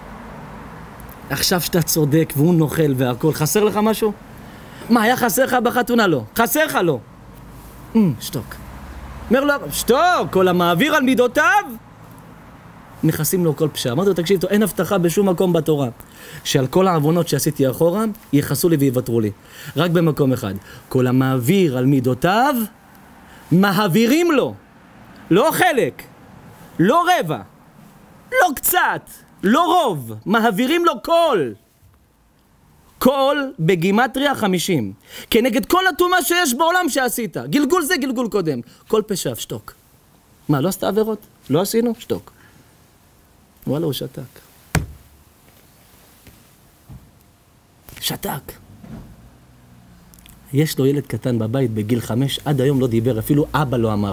עכשיו שאתה צודק והוא נוכל והכל, חסר לך משהו? מה, היה חסר לך בחתונה? לא. חסר לך? לא. Mm, שתוק. אומר לו, שתוק, כל המעביר על מידותיו, נכנסים לו כל פשע. אמרתי לו, תקשיב, אין הבטחה בשום מקום בתורה, שעל כל העוונות שעשיתי אחורה, יחסו לי ויוותרו לי. רק במקום אחד. כל המעביר על מידותיו, מעבירים לו. לא חלק, לא רבע, לא קצת, לא רוב, מעבירים לו כל. כל בגימטריה חמישים. כנגד כל התאומה שיש בעולם שעשית. גלגול זה גלגול קודם. כל פשע, שתוק. מה, לא עשתה עבירות? לא עשינו? שתוק. וואלה, הוא שתק. שתק. יש לו ילד קטן בבית בגיל חמש, עד היום לא דיבר, אפילו אבא לא אמר.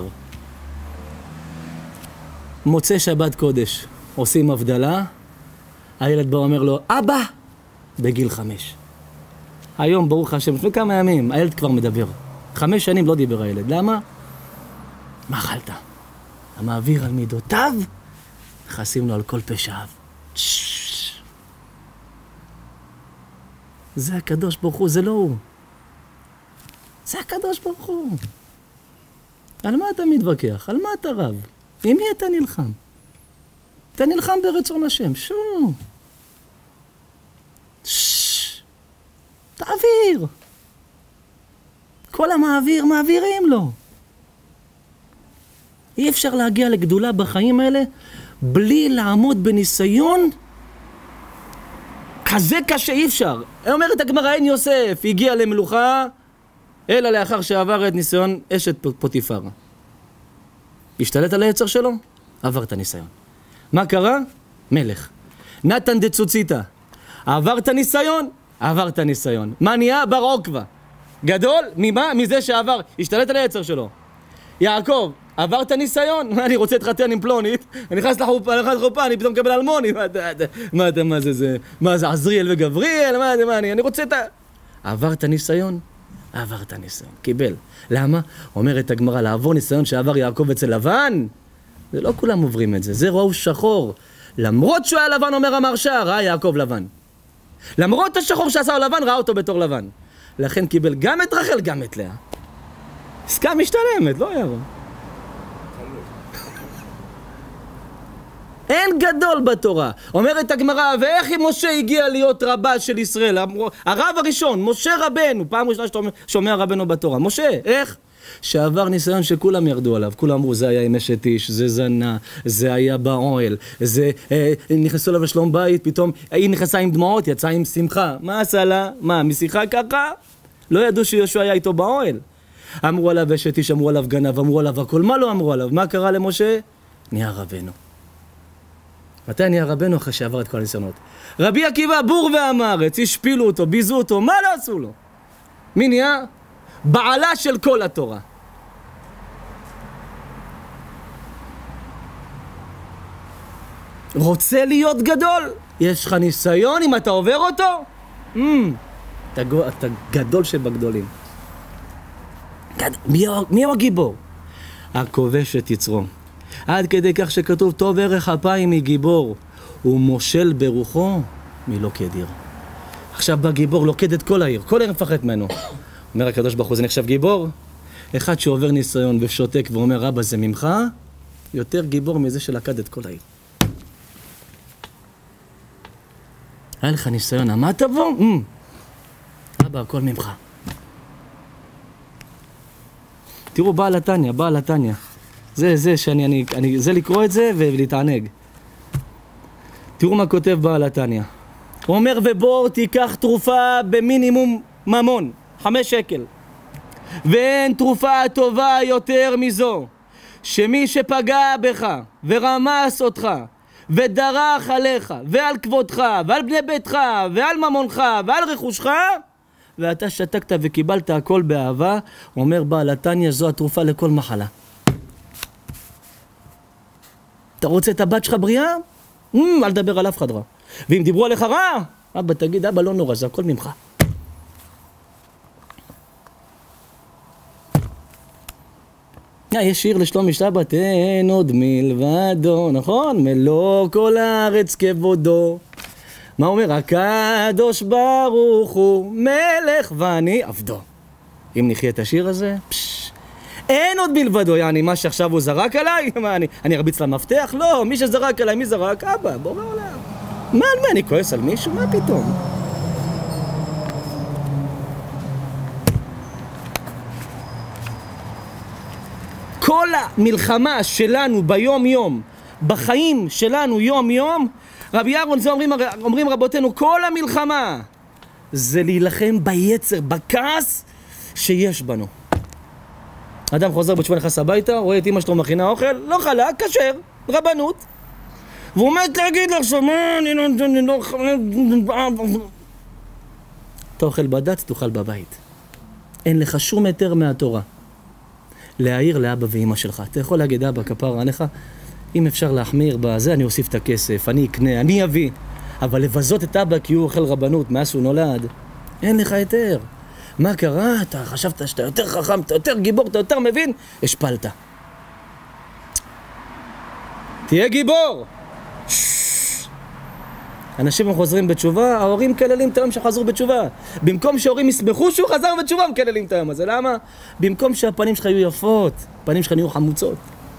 מוצא שבת קודש, עושים הבדלה, הילד בא אומר לו, אבא, בגיל חמש. היום, ברוך השם, לפני כמה ימים, הילד כבר מדבר. חמש שנים לא דיבר הילד. למה? מה אכלת? המעביר על מידותיו, נכנסים לו על כל פשעיו. זה הקדוש ברוך הוא, זה לא הוא. זה הקדוש ברוך הוא. על מה אתה מתווכח? על מה אתה רב? עם מי אתה נלחם? אתה נלחם ברצון השם. שו. שש. תעביר. כל המעביר, מעבירים לו. אי אפשר להגיע לגדולה בחיים האלה בלי לעמוד בניסיון כזה קשה, אי אפשר. אומרת הגמרא, אין יוסף, הגיע למלוכה, אלא לאחר שעבר את ניסיון אשת פוטיפר. השתלט על היצר שלו, עבר את הניסיון. מה קרה? מלך. נתן דצוציתא. עבר את הניסיון, עבר את הניסיון. מה נהיה? בר עוקבא. גדול? ממה? מזה שעבר, השתלט על היצר שלו. יעקב, עבר את הניסיון? מה, אני רוצה להתחתן עם פלונית, אני נכנס לחופה, נכנס לחופה, אני פתאום מקבל אלמוני. מה אתה, מה אתה, מה זה, זה, מה זה, עזריאל וגבריאל? מה זה, מה אני, אני רוצה את ה... עבר את הניסיון? עבר את הניסיון, קיבל. למה? אומרת הגמרא, לעבור ניסיון שעבר יעקב אצל לבן? זה לא כולם עוברים את זה, זה ראו שחור. למרות שהוא היה לבן, אומר המרשה, ראה יעקב לבן. למרות השחור שעשה לו לבן, ראה אותו בתור לבן. לכן קיבל גם את רחל, גם את לאה. עסקה משתלמת, לא יעבור. אין גדול בתורה. אומרת הגמרא, ואיך אם משה הגיע להיות רבה של ישראל? הרב הראשון, משה רבנו, פעם ראשונה שאתה שומע רבנו בתורה. משה, איך? שעבר ניסיון שכולם ירדו עליו. כולם אמרו, זה היה עם אשת איש, זה זנה, זה היה באוהל, זה... אה, נכנסו אליו לשלום בית, פתאום היא נכנסה עם דמעות, יצאה עם שמחה. מה עשה לה? מה, משיחה ככה? לא ידעו שיהושע היה איתו באוהל. אמרו עליו אשת איש, אמרו עליו גנב, אמרו עליו הכל. מה לא אמרו עליו? מה קרה למשה? נהיה רבנו. מתי נהיה רבנו? אחרי שעבר את כל הניסיונות. רבי עקיבא בור ועם הארץ, השפילו אותו, ביזו אותו, מה לא עשו לו? מי נהיה? בעלה של כל התורה. רוצה להיות גדול? יש לך ניסיון אם אתה עובר אותו? Mm, אתה, אתה גדול שבגדולים. גד... מי, מי הוא הגיבור? הכובש את יצרו. עד כדי כך שכתוב, טוב ערך אפיים מגיבור, ומושל ברוחו מלא כדיר. עכשיו בא גיבור, לוקד את כל העיר, כל העיר מפחד ממנו. אומר הקדוש ברוך הוא, זה נחשב גיבור? אחד שעובר ניסיון ושותק ואומר, רבא זה ממך, יותר גיבור מזה שלקד את כל העיר. היה לך ניסיון, מה תבוא? Mm. רבא, הכל ממך. תראו, בעל התניא, בעל התניא. זה, זה, שאני, אני, אני, זה לקרוא את זה ולהתענג. תראו מה כותב בעל התניא. הוא אומר, ובוא תיקח תרופה במינימום ממון, חמש שקל. ואין תרופה טובה יותר מזו, שמי שפגע בך ורמס אותך ודרך עליך ועל כבודך ועל בני ביתך ועל ממונך ועל רכושך, ואתה שתקת וקיבלת הכל באהבה, אומר בעל התניא, זו התרופה לכל מחלה. אתה רוצה את הבת שלך בריאה? Mm, אל תדבר על אף אחד רע. ואם דיברו עליך רע, אבא תגיד, אבא לא נורא, זה הכל ממך. יש שיר לשלום משתבת, אין עוד מלבדו, נכון? מלוא כל הארץ כבודו. מה אומר? הקדוש ברוך הוא מלך ואני עבדו. אם נחיה את השיר הזה, פשש. אין עוד מלבדו, יעני, מה שעכשיו הוא זרק עליי? מה, אני, אני ארביץ למפתח? לא, מי שזרק עליי, מי זרק? אבא, בורא עולם. מה, מה, אני כועס על מישהו? מה פתאום? כל המלחמה שלנו ביום יום, בחיים שלנו יום יום, רבי אהרון, זה אומרים, אומרים רבותינו, כל המלחמה זה להילחם ביצר, בכעס שיש בנו. אדם חוזר בתשובה, נכנס הביתה, רואה את אמא שלו מכינה אוכל, לא חלק, כשר, רבנות. והוא אומר, תגיד לך שמה, אני לא... אני לא... אתה אוכל בד"ץ, תאכל בבית. אין לך שום היתר מהתורה. להעיר לאבא ואמא שלך. אתה יכול להגיד, אבא, כפרה עליך, אם אפשר להחמיר בזה, אני אוסיף את הכסף, אני אקנה, אני אביא. אבל לבזות את אבא כי הוא אוכל רבנות מאז שהוא נולד, אין לך היתר. מה קרה? אתה חשבת שאתה יותר חכם, אתה יותר גיבור, אתה יותר מבין? השפלת. תהיה גיבור! אנשים חוזרים בתשובה, ההורים מקללים את היום שחזרו בתשובה. במקום שההורים ישמחו שהוא חזר בתשובה, מקללים את היום הזה. למה? במקום שהפנים שלך יהיו יפות, הפנים שלך יהיו חמוצות.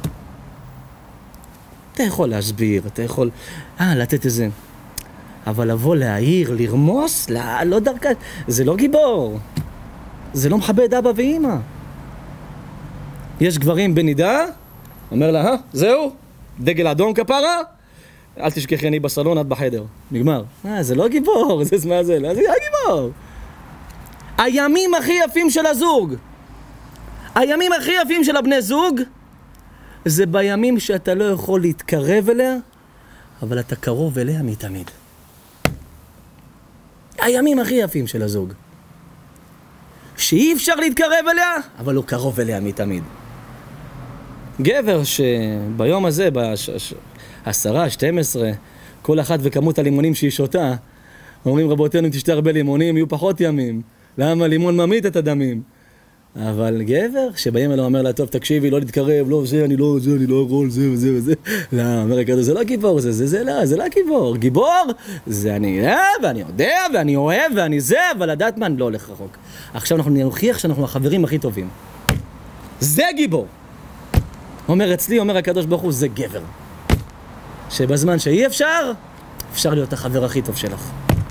אתה יכול להסביר, אתה יכול אה, לתת איזה... אבל לבוא להעיר, לרמוס, לא, לא דרכה, זה לא גיבור. זה לא מכבד אבא ואמא. יש גברים בנידה, אומר לה, אה, זהו, דגל אדום כפרה, אל תשכחי, אני בסלון, את בחדר. נגמר. אה, זה לא גיבור, זה מה זה, לא, זה גיבור. הימים הכי יפים של הזוג, הימים הכי יפים של הבני זוג, זה בימים שאתה לא יכול להתקרב אליה, אבל אתה קרוב אליה מתמיד. הימים הכי יפים של הזוג. שאי אפשר להתקרב אליה, אבל הוא קרוב אליה מתמיד. גבר שביום הזה, בעשרה, שתים עשרה, כל אחת וכמות הלימונים שהיא שותה, אומרים רבותינו, אם תשתה הרבה לימונים, יהיו פחות ימים. למה? לימון ממית את הדמים. אבל גבר שבאים אלו אומר לה, טוב, תקשיבי, לא להתקרב, לא, זה, אני לא, זה, אני לא יכול, זה וזה וזה. לא, אומר כזה, זה לא גיבור, זה, זה, זה, לא, זה לא גיבור. גיבור, זה אני אוהב, ואני יודע, ואני אוהב, ואני זה, אבל לדעת מה, אני לא הולך רחוק. עכשיו אנחנו נוכיח שאנחנו החברים הכי טובים. זה גיבור. אומר אצלי, אומר הקדוש ברוך הוא, זה גבר. שבזמן שאי אפשר, אפשר להיות החבר הכי טוב שלך.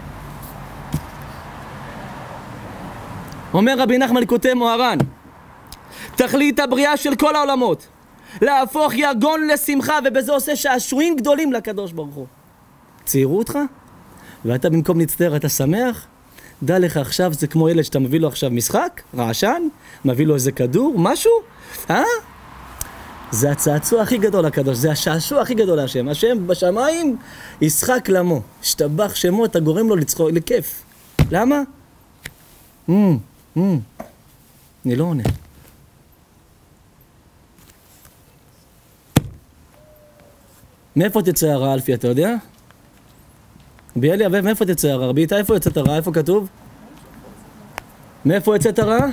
אומר רבי נחמן ליקוטי מוהר"ן, תכלית הבריאה של כל העולמות, להפוך יגון לשמחה, ובזה עושה שעשועים גדולים לקדוש ברוך הוא. ציירו אותך, ואתה במקום להצטער אתה שמח, דע לך עכשיו זה כמו ילד שאתה מביא לו עכשיו משחק, רעשן, מביא לו איזה כדור, משהו, אה? זה הצעצוע הכי גדול לקדוש, זה השעשוע הכי גדול להשם. השם בשמיים ישחק למו, שתבח שמו, אתה גורם לו לצחוק, לכיף. למה? אמ, אמ, אני לא עונה. מאיפה תצא הרע, אלפי, אתה יודע? ביאלי, מאיפה תצא הרע? רבי איתה, איפה יוצאת הרע? איפה כתוב? מאיפה יוצאת הרע?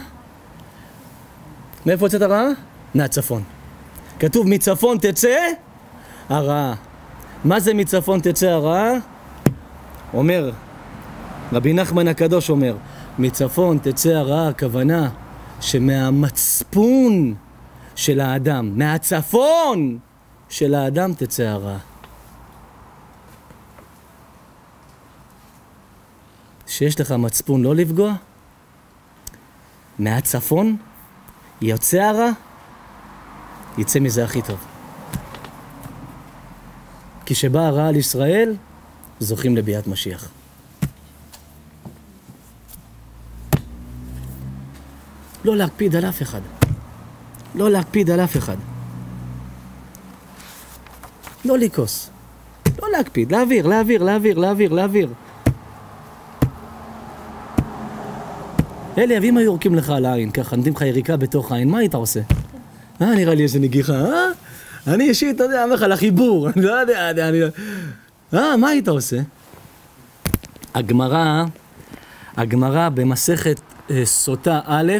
מאיפה יוצאת הרע? מהצפון. כתוב מצפון תצא הרע. מה זה מצפון תצא הרע? אומר, רבי נחמן הקדוש אומר, מצפון תצא הרע, הכוונה שמהמצפון של האדם, מהצפון של האדם תצא הרע. שיש לך מצפון לא לפגוע, מהצפון יוצא הרע, יצא מזה הכי טוב. כי שבא הרע על ישראל, זוכים לביאת משיח. לא להקפיד על אף אחד. לא להקפיד על אף אחד. לא לקוס. לא להקפיד, להעביר, להעביר, להעביר, להעביר, להעביר. אלי, אבים היו יורקים לך על העין, ככה, נותנים לך יריקה בתוך העין, מה היית עושה? אה, נראה לי איזה נגיחה, אה? אני אישית, אתה יודע, אמר לך, לחיבור, אני לא יודע, אני לא... אה, מה היית עושה? הגמרא, הגמרא במסכת אה, סוטה א',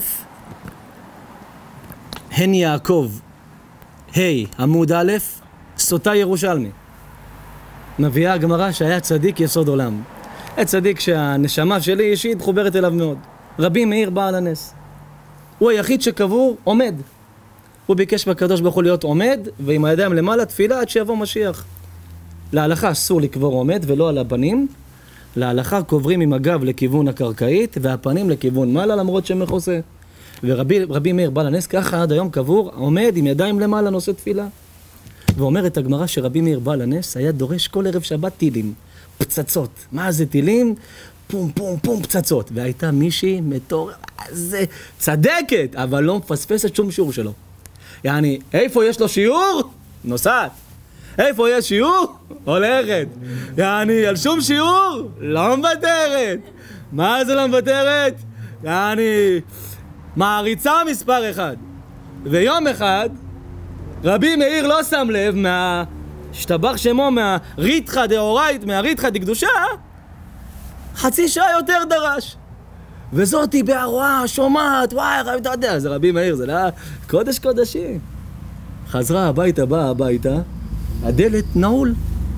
הן יעקב, ה' עמוד א', סוטה ירושלמי. מביאה הגמרא שהיה צדיק יסוד עולם. היה צדיק שהנשמה שלי אישית חוברת אליו מאוד. רבי מאיר בעל הנס. הוא היחיד שקבור עומד. הוא ביקש בקדוש ברוך הוא להיות עומד, ועם הידיים למעלה תפילה עד שיבוא משיח. להלכה אסור לקבור עומד ולא על הפנים. להלכה קוברים עם הגב לכיוון הקרקעית, והפנים לכיוון מעלה למרות שמכוסה. ורבי רבי מאיר בעל הנס ככה עד היום קבור, עומד עם ידיים למעלה נושא תפילה. ואומרת הגמרא שרבי מאיר בעל הנס היה דורש כל ערב שבת טילים, פצצות. מה זה טילים? פום פום פום פצצות. והייתה מישהי מתור... זה צדקת, אבל לא מפספסת שום שיעור שלו. יעני, איפה יש לו שיעור? נוסעת. איפה יש שיעור? הולכת. יעני, על שום שיעור? לא מוותרת. מה זה לא מוותרת? יעני, מעריצה מספר אחד. ויום אחד, רבי מאיר לא שם לב מה... שתבח שמו מהריתחא דאורייתא, מהריתחא דקדושה, חצי שעה יותר דרש. וזאתי בהרואה, שומעת, וואי, אתה יודע, זה רבי מאיר, זה לא קודש קודשים. חזרה הביתה, באה הביתה, הדלת נעול.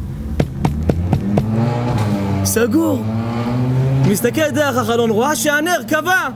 סגור. מסתכל דרך החלון, רואה שהנר קבע.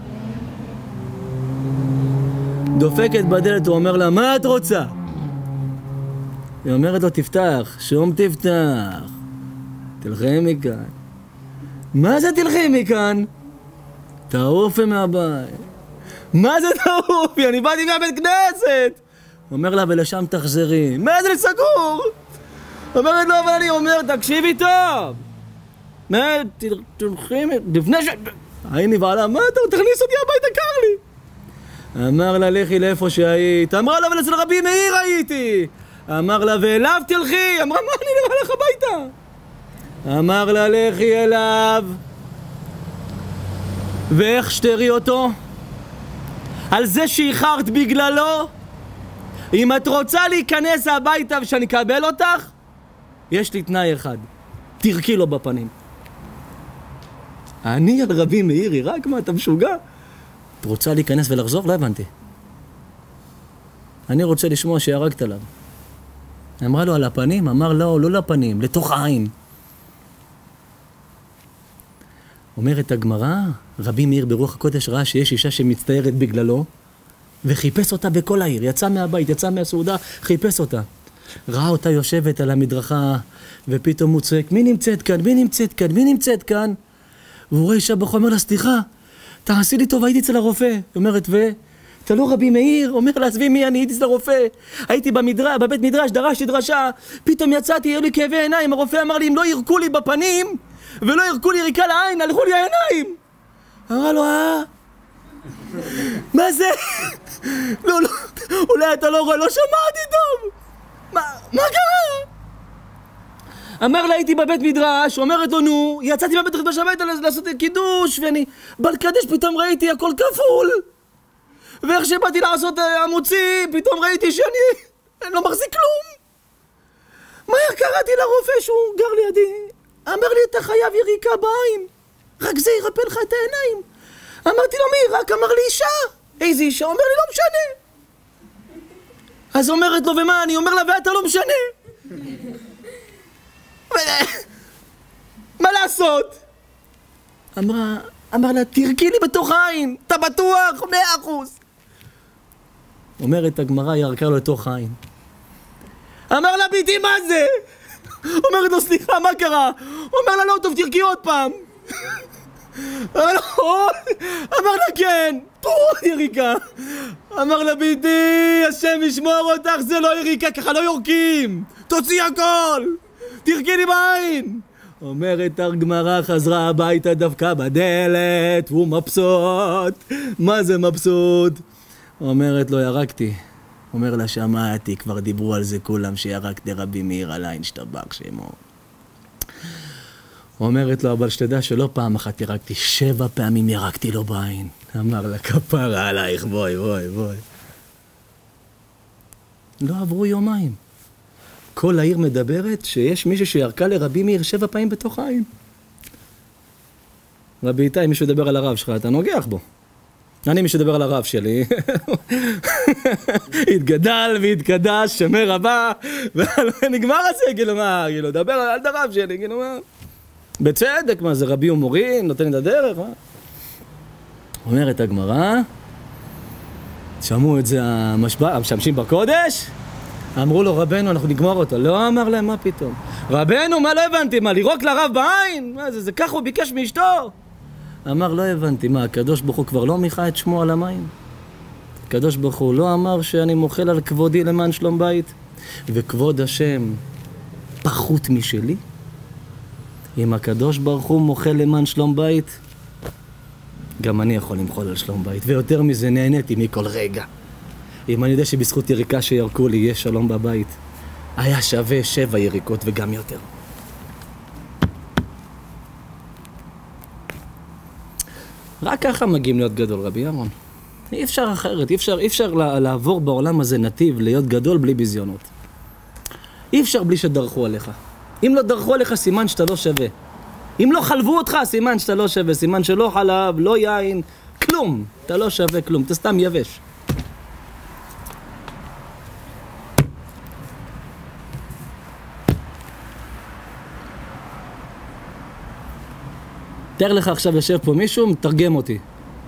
דופקת בדלת, הוא אומר לה, מה את רוצה? היא אומרת לו, תפתח, שום תפתח. תלכי מכאן. מה זה תלכי מכאן? תעופי מהבית. מה זה תעופי? אני באתי מהבית כנסת. אומר לה, ולשם תחזרי. מה זה סגור? אומרת לו, אבל אני אומר, תקשיבי טוב. מה, תלכי, לפני ש... הייני בעלה, מה אתה, תכניס אותי הביתה, קר לי. אמר לה, לכי לאיפה שהיית. אמרה לה, אבל אצל רבי מאיר הייתי. אמר לה, ואליו תלכי. אמרה, מה, אני נראה לך הביתה. אמר לה, לכי אליו. ואיך שתראי אותו? על זה שאיחרת בגללו? אם את רוצה להיכנס הביתה ושאני אקבל אותך, יש לי תנאי אחד, תרקי לו בפנים. אני על רבי מאירי, רק מה, אתה משוגע? את רוצה להיכנס ולחזור? לא הבנתי. אני רוצה לשמוע שירקת עליו. אמרה לו על הפנים? אמר לא, לא לפנים, לתוך העין. אומרת הגמרא, רבי מאיר ברוח הקודש ראה שיש אישה שמצטערת בגללו, וחיפש אותה בכל העיר, יצא מהבית, יצא מהסעודה, חיפש אותה. ראה אותה יושבת על המדרכה, ופתאום הוא צועק, מי נמצאת כאן? מי נמצאת כאן? מי נמצאת כאן? והוא רואה אישה בחור, אומר לה, סליחה, תעשי לי טוב, הייתי אצל הרופא. היא אומרת, ו? אתה לא רבי מאיר? אומר לה, עזבי מי אני, הייתי אצל הרופא. הייתי במדרש, בבית מדרש, דרשתי דרשה, פתאום יצאתי, היו לי כאבי עיניים, הרופא אמר לי, אם לא ירקו לי בפנים, ולא ירקו לי יריקה לעין, הלכו לי העיניים. אמרה לו, אה? מה זה? לא, לא, אולי אתה לא רואה, לא שמעתי טוב. מה, מה קרה? אמר לה, הייתי בבית מדרש, אומרת לו, נו, יצאתי בבית מדרש הביתה לעשות קידוש, ואני בלקדש פתאום ראיתי הכל כפול. ואיך שבאתי לעשות עמוצי, פתאום ראיתי שאני לא מחזיק כלום. מהר קראתי לרופא שהוא גר לידי, אמר לי, אתה חייב יריקה בעין, רק זה ירפא לך את העיניים. אמרתי לו, מי? רק אמר לי אישה. איזה אישה? אומר לי, לא משנה. אז אומרת לו, ומה? אני אומר לה, ואתה לא משנה. מה לעשות? אמרה, אמר לה, תרקי לי בתוך העין, אתה בטוח? מאה אחוז. אומרת הגמרא, ירקה לו לתוך העין. אמר לה, ביתי, מה זה? אומרת לו, סליחה, מה קרה? אומר לה, לא טוב, תרקי עוד פעם. אמר לה, כן, פור יריקה. אמר לה, ביתי, השם ישמור אותך, זה לא יריקה, ככה לא יורקים. תוציא הכל, תרקי לי בעין. אומרת הגמרא, חזרה הביתה דווקא בדלת, והוא מבסוט. מה זה מבסוט? אומרת לו, ירקתי. אומר לה, שמעתי, כבר דיברו על זה כולם, שירקתי רבי מאיר על עין, שתבח שמו. אומרת לו, אבל שתדע שלא פעם אחת ירקתי, שבע פעמים ירקתי לו בעין. אמר לה, כפרה עלייך, בואי, בואי, בואי. לא עברו יומיים. כל העיר מדברת שיש מישהו שירקה לרבי מאיר שבע פעמים בתוך העין. רבי איתי, מישהו ידבר על הרב שלך, אתה נוגח בו. אני מישהו ידבר על הרב שלי. התגדל והתקדש, שמר רבה, ונגמר הזה, כאילו מה, כאילו, דבר על הרב שלי, כאילו מה. בצדק, מה זה רבי ומורי, נותן את הדרך, מה? אומרת הגמרא, שמעו את זה המשמשים בקודש, אמרו לו, רבנו, אנחנו נגמור אותו. לא אמר להם, מה פתאום? רבנו, מה לא הבנתי? מה, לירוק לרב בעין? מה זה, זה ככה הוא ביקש מאשתו? אמר, לא הבנתי, מה, הקדוש ברוך הוא כבר לא מיכה את שמו על המים? הקדוש ברוך הוא לא אמר שאני מוחל על כבודי למען שלום בית? וכבוד השם פחות משלי? אם הקדוש ברוך הוא מוחל למען שלום בית, גם אני יכול למחול על שלום בית, ויותר מזה נהניתי מכל רגע. אם אני יודע שבזכות יריקה שירקו לי יש שלום בבית, היה שווה שבע יריקות וגם יותר. רק ככה מגיעים להיות גדול, רבי אהרון. אי אפשר אחרת, אי אפשר, אי אפשר לעבור בעולם הזה נתיב להיות גדול בלי ביזיונות. אי אפשר בלי שדרכו עליך. אם לא דרכו עליך, סימן שאתה לא שווה. אם לא חלבו אותך, סימן שאתה לא שווה. סימן שלא חלב, לא יין, כלום. אתה לא שווה כלום, אתה סתם יבש. תאר לך עכשיו יושב פה מישהו, מתרגם אותי.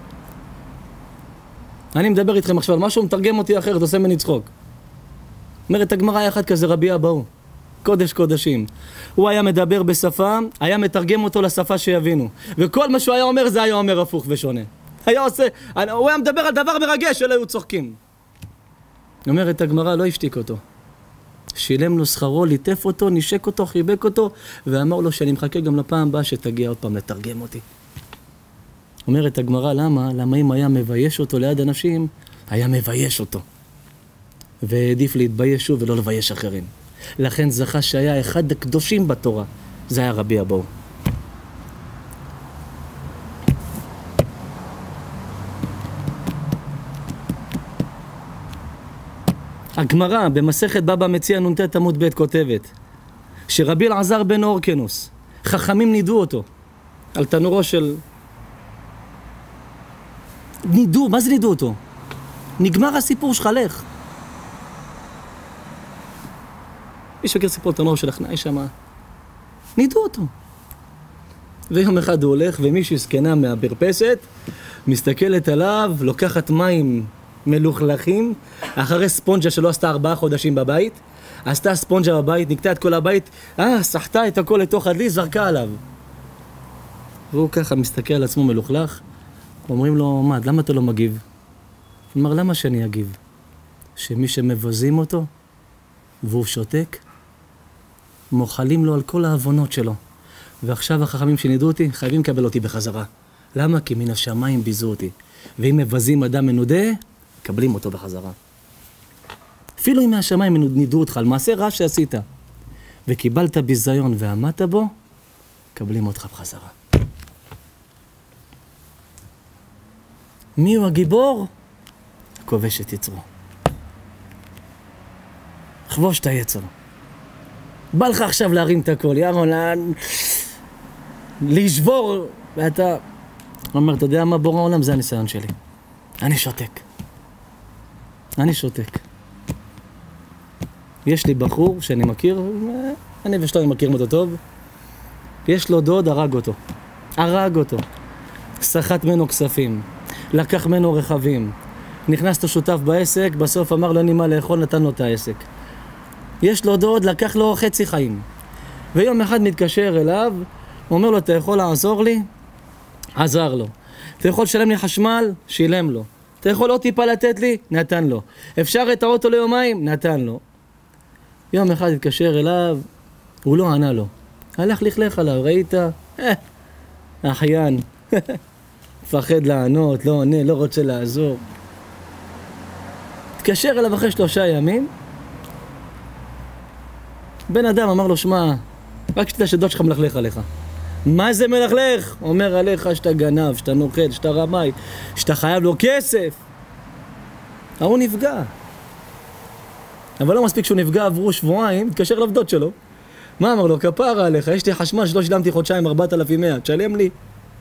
אני מדבר איתכם עכשיו על משהו, מתרגם אותי אחרת, עושה ממני צחוק. אומרת הגמרא, היה אחד כזה רבי אבאו, קודש קודשים. הוא היה מדבר בשפה, היה מתרגם אותו לשפה שיבינו. וכל מה שהוא היה אומר, זה היה אומר הפוך ושונה. היה עושה, הוא היה מדבר על דבר מרגש, אלא היו צוחקים. אומרת הגמרא, לא השתיק אותו. שילם לו שכרו, ליטף אותו, נשק אותו, חיבק אותו, ואמר לו שאני מחכה גם לפעם הבאה שתגיע עוד פעם לתרגם אותי. אומרת הגמרא, למה? למה אם היה מבייש אותו ליד אנשים, היה מבייש אותו. ועדיף להתבייש שוב ולא לבייש אחרים. לכן זכה שהיה אחד הקדושים בתורה. זה היה רבי אבאו. הגמרא במסכת בבא מציעא נ"ט עמוד ב' כותבת שרבי אלעזר בן הורקנוס, חכמים נידו אותו על תנורו של... נידו, מה זה נידו אותו? נגמר הסיפור שלך, לך. מי שוקר סיפור תנור של הכנאי שמה, נידו אותו. ויום אחד הוא הולך ומישהי זקנה מהברפסת מסתכלת עליו, לוקחת מים מלוכלכים אחרי ספונג'ה שלא עשתה ארבעה חודשים בבית, עשתה ספונג'ה בבית, נקטה את כל הבית, אה, סחטה את הכל לתוך הדלי, זרקה עליו. והוא ככה מסתכל על עצמו מלוכלך, אומרים לו, מה, למה אתה לא מגיב? הוא אומר, למה שאני אגיב? שמי שמבזים אותו והוא שותק, מוחלים לו על כל העוונות שלו. ועכשיו החכמים שנידו אותי, חייבים לקבל אותי בחזרה. למה? כי מן השמיים ביזו אותי. ואם מבזים אדם מנודה, קבלים אותו בחזרה. אפילו אם מהשמיים נידו אותך על מעשה רע שעשית, וקיבלת ביזיון ועמדת בו, קבלים אותך בחזרה. מי הוא הגיבור? כובש את יצרו. חבוש את היצר. בא לך עכשיו להרים את הכל, ירון, לה... לשבור, ואתה אומר, אתה יודע מה, בורא העולם, זה הניסיון שלי. אני שותק. אני שותק. יש לי בחור שאני מכיר, אני ושלומי מכירים אותו טוב, יש לו דוד, הרג אותו. הרג אותו. סחט ממנו כספים, לקח ממנו רכבים, נכנס לו שותף בעסק, בסוף אמר לו, אני מה לאכול, נתן לו את העסק. יש לו דוד, לקח לו חצי חיים. ויום אחד מתקשר אליו, הוא אומר לו, אתה יכול לעזור לי? עזר לו. אתה יכול לשלם לי חשמל? שילם לו. אתה יכול עוד טיפה לתת לי? נתן לו. אפשר את האוטו ליומיים? נתן לו. יום אחד התקשר אליו, הוא לא ענה לו. הלך לכלך עליו, ראית? אה, אחיין. מפחד לענות, לא עונה, לא רוצה לעזור. התקשר אליו אחרי שלושה ימים, בן אדם אמר לו, שמע, רק שתדע שדוד שלך מלכלך עליך. מה זה מלכלך? אומר עליך שאתה גנב, שאתה נוכל, שאתה רמאי, שאתה חייב לו כסף. ההוא נפגע. אבל לא מספיק שהוא נפגע, עברו שבועיים, התקשר אליו דוד שלו. מה אמר לו? כפרה עליך, יש לי חשמל שלא שילמתי חודשיים ארבעת אלפים ומאה, תשלם לי.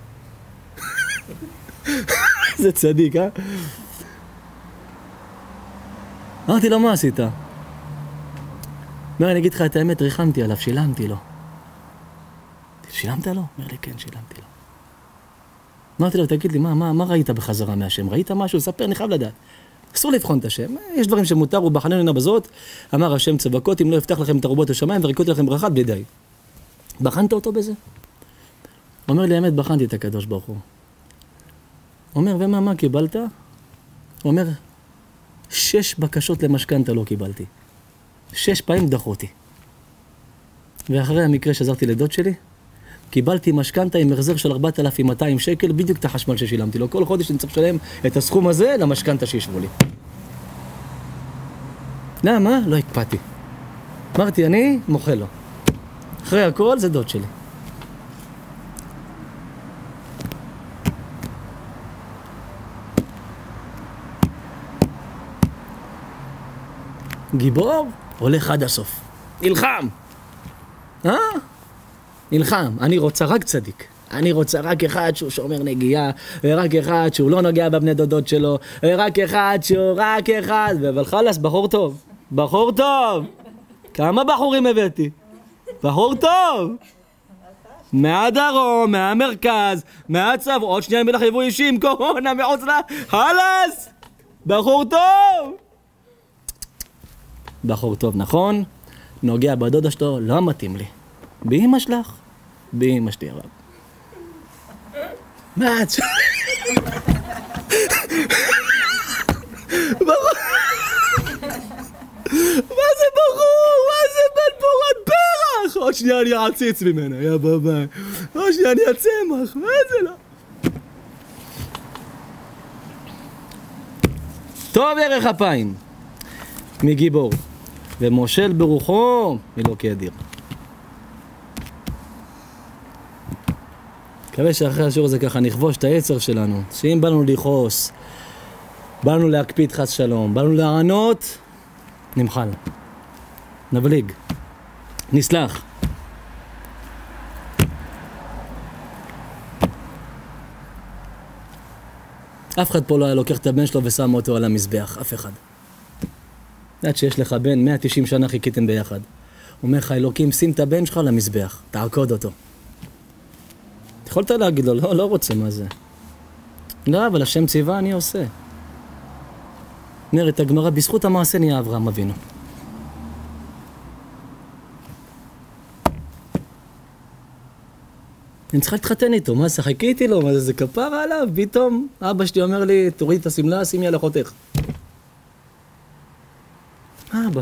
זה צדיק, אה? אמרתי לו, מה עשית? אומר, אני אגיד לך את האמת, ריחמתי עליו, שילמתי לו. שילמת לו? אומר לי, כן, שילמתי לו. אמרתי לו, תגיד לי, מה, מה, מה ראית בחזרה מהשם? ראית משהו? ספר, אני חייב לדעת. אסור לבחון את השם. יש דברים שמותר, ובחננו הנה בזאת, אמר השם צבקות, אם לא יפתח לכם את ארובות השמיים, וריקות לכם ברכה, בלי די. בחנת אותו בזה? אומר לי, האמת, בחנתי את הקדוש ברוך הוא. אומר, ומה, מה קיבלת? אומר, שש בקשות למשכנתה לא קיבלתי. שש פעמים דחו אותי. ואחרי המקרה שעזרתי לדוד שלי, קיבלתי משכנתה עם החזר של ארבעת אלפים ומאתיים שקל, בדיוק את החשמל ששילמתי לו. כל חודש אני צריך לשלם את הסכום הזה למשכנתה שישבו לי. למה? לא הקפאתי. אמרתי, אני מוכל לו. אחרי הכל זה דוד שלי. גיבור הולך עד הסוף. נלחם! אה? נלחם. אני רוצה רק צדיק. אני רוצה רק אחד שהוא שומר נגיעה, ורק אחד שהוא לא נוגע בבני דודות שלו, ורק אחד שהוא רק אחד, אבל חלס, בחור טוב. בחור טוב! כמה בחורים הבאתי? בחור טוב! מהדרום, מהמרכז, מהצב, עוד שנייה מלך יבוא אישים, קורונה, מעוזלה, חלס! בחור טוב! בחור טוב, נכון? נוגע בדודה שלו, לא מתאים לי. באמא שלך? באמא שלי הרב. מה את ש... בחור... מה זה בחור? מה זה בן פורת פרח? עוד שנייה אני אעציץ ממנה, יא בבא. עוד שנייה אני אצמח, מה זה לא? טוב ערך אפיים מגיבור, ומושל ברוחו מלוקי אדיר. מקווה שאחרי השיעור הזה ככה נכבוש את היצר שלנו, שאם באנו לכעוס, באנו להקפיד חס שלום, באנו לענות, נמחל, נבליג, נסלח. אף אחד פה לא היה לוקח את הבן שלו ושם אותו על המזבח, אף אחד. יודעת שיש לך בן, מאה ותשעים שנה חיכיתם ביחד. אומר לך, אלוקים, שים את הבן שלך על המזבח, תעקוד אותו. יכולת להגיד לו, לא, לא רוצה, מה זה? לא, אבל השם ציווה, אני עושה. אומרת הגמרא, בזכות המעשה נהיה אברהם אבינו. אני צריכה להתחתן איתו, מה, שחקיתי לו, מה זה, זה כפרה עליו, פתאום אבא שלי אומר לי, תוריד את הסמלה, שימי על אחותך. מה אבא?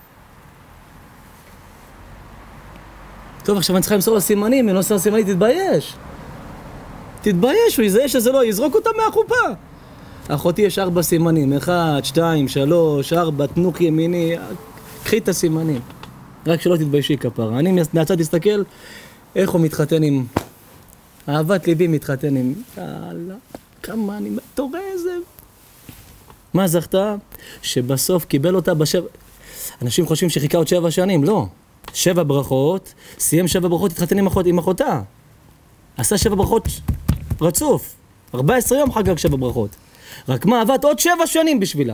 טוב, עכשיו אני צריכה למסור לסימנים, אני לא עושה לסימנים, תתבייש. תתבייש, הוא יזהה שזה לא, יזרוק אותה מהחופה. אחותי יש ארבע סימנים, אחד, שתיים, שלוש, ארבע, תנוך ימיני, קחי את הסימנים. רק שלא תתביישי כפרה. אני מהצד תסתכל, איך הוא מתחתן עם... אהבת ליבי מתחתן עם... יאללה, כמה אני... תורא איזה... מה זכתה? שבסוף קיבל אותה בשבע... אנשים חושבים שחיכה עוד שבע שנים, לא. שבע ברכות, סיים שבע ברכות, התחתן עם, אחות, עם אחותה. עשה שבע ברכות רצוף. ארבע עשרה יום חגג שבע ברכות. רק מה, עבד עוד שבע שנים בשבילה.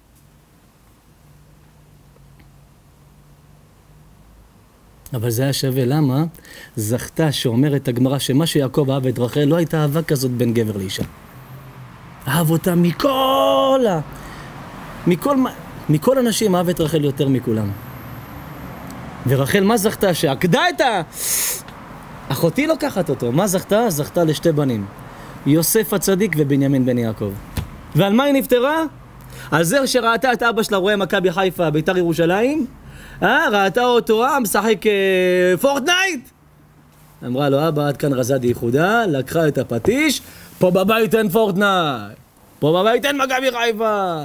אבל זה היה שווה, למה? זכתה שאומרת הגמרא שמה שיעקב אהב את רחל, לא הייתה אהבה כזאת בין גבר לאישה. אהב אותה מכל ה... מכל, מכל אנשים אהב את רחל יותר מכולם. ורחל מה זכתה? שעקדה את ה... אחותי לוקחת אותו. מה זכתה? זכתה לשתי בנים. יוסף הצדיק ובנימין בן יעקב. ועל מה היא נפטרה? על זה שראתה את אבא שלה רואה מכבי חיפה בית"ר ירושלים, אה, ראתה אותו משחק אה, פורטנייט. אמרה לו, אבא, עד כאן רזדי ייחודה, לקחה את הפטיש, פה בבית אין פורטנייט, פה בבית אין מכבי חיפה.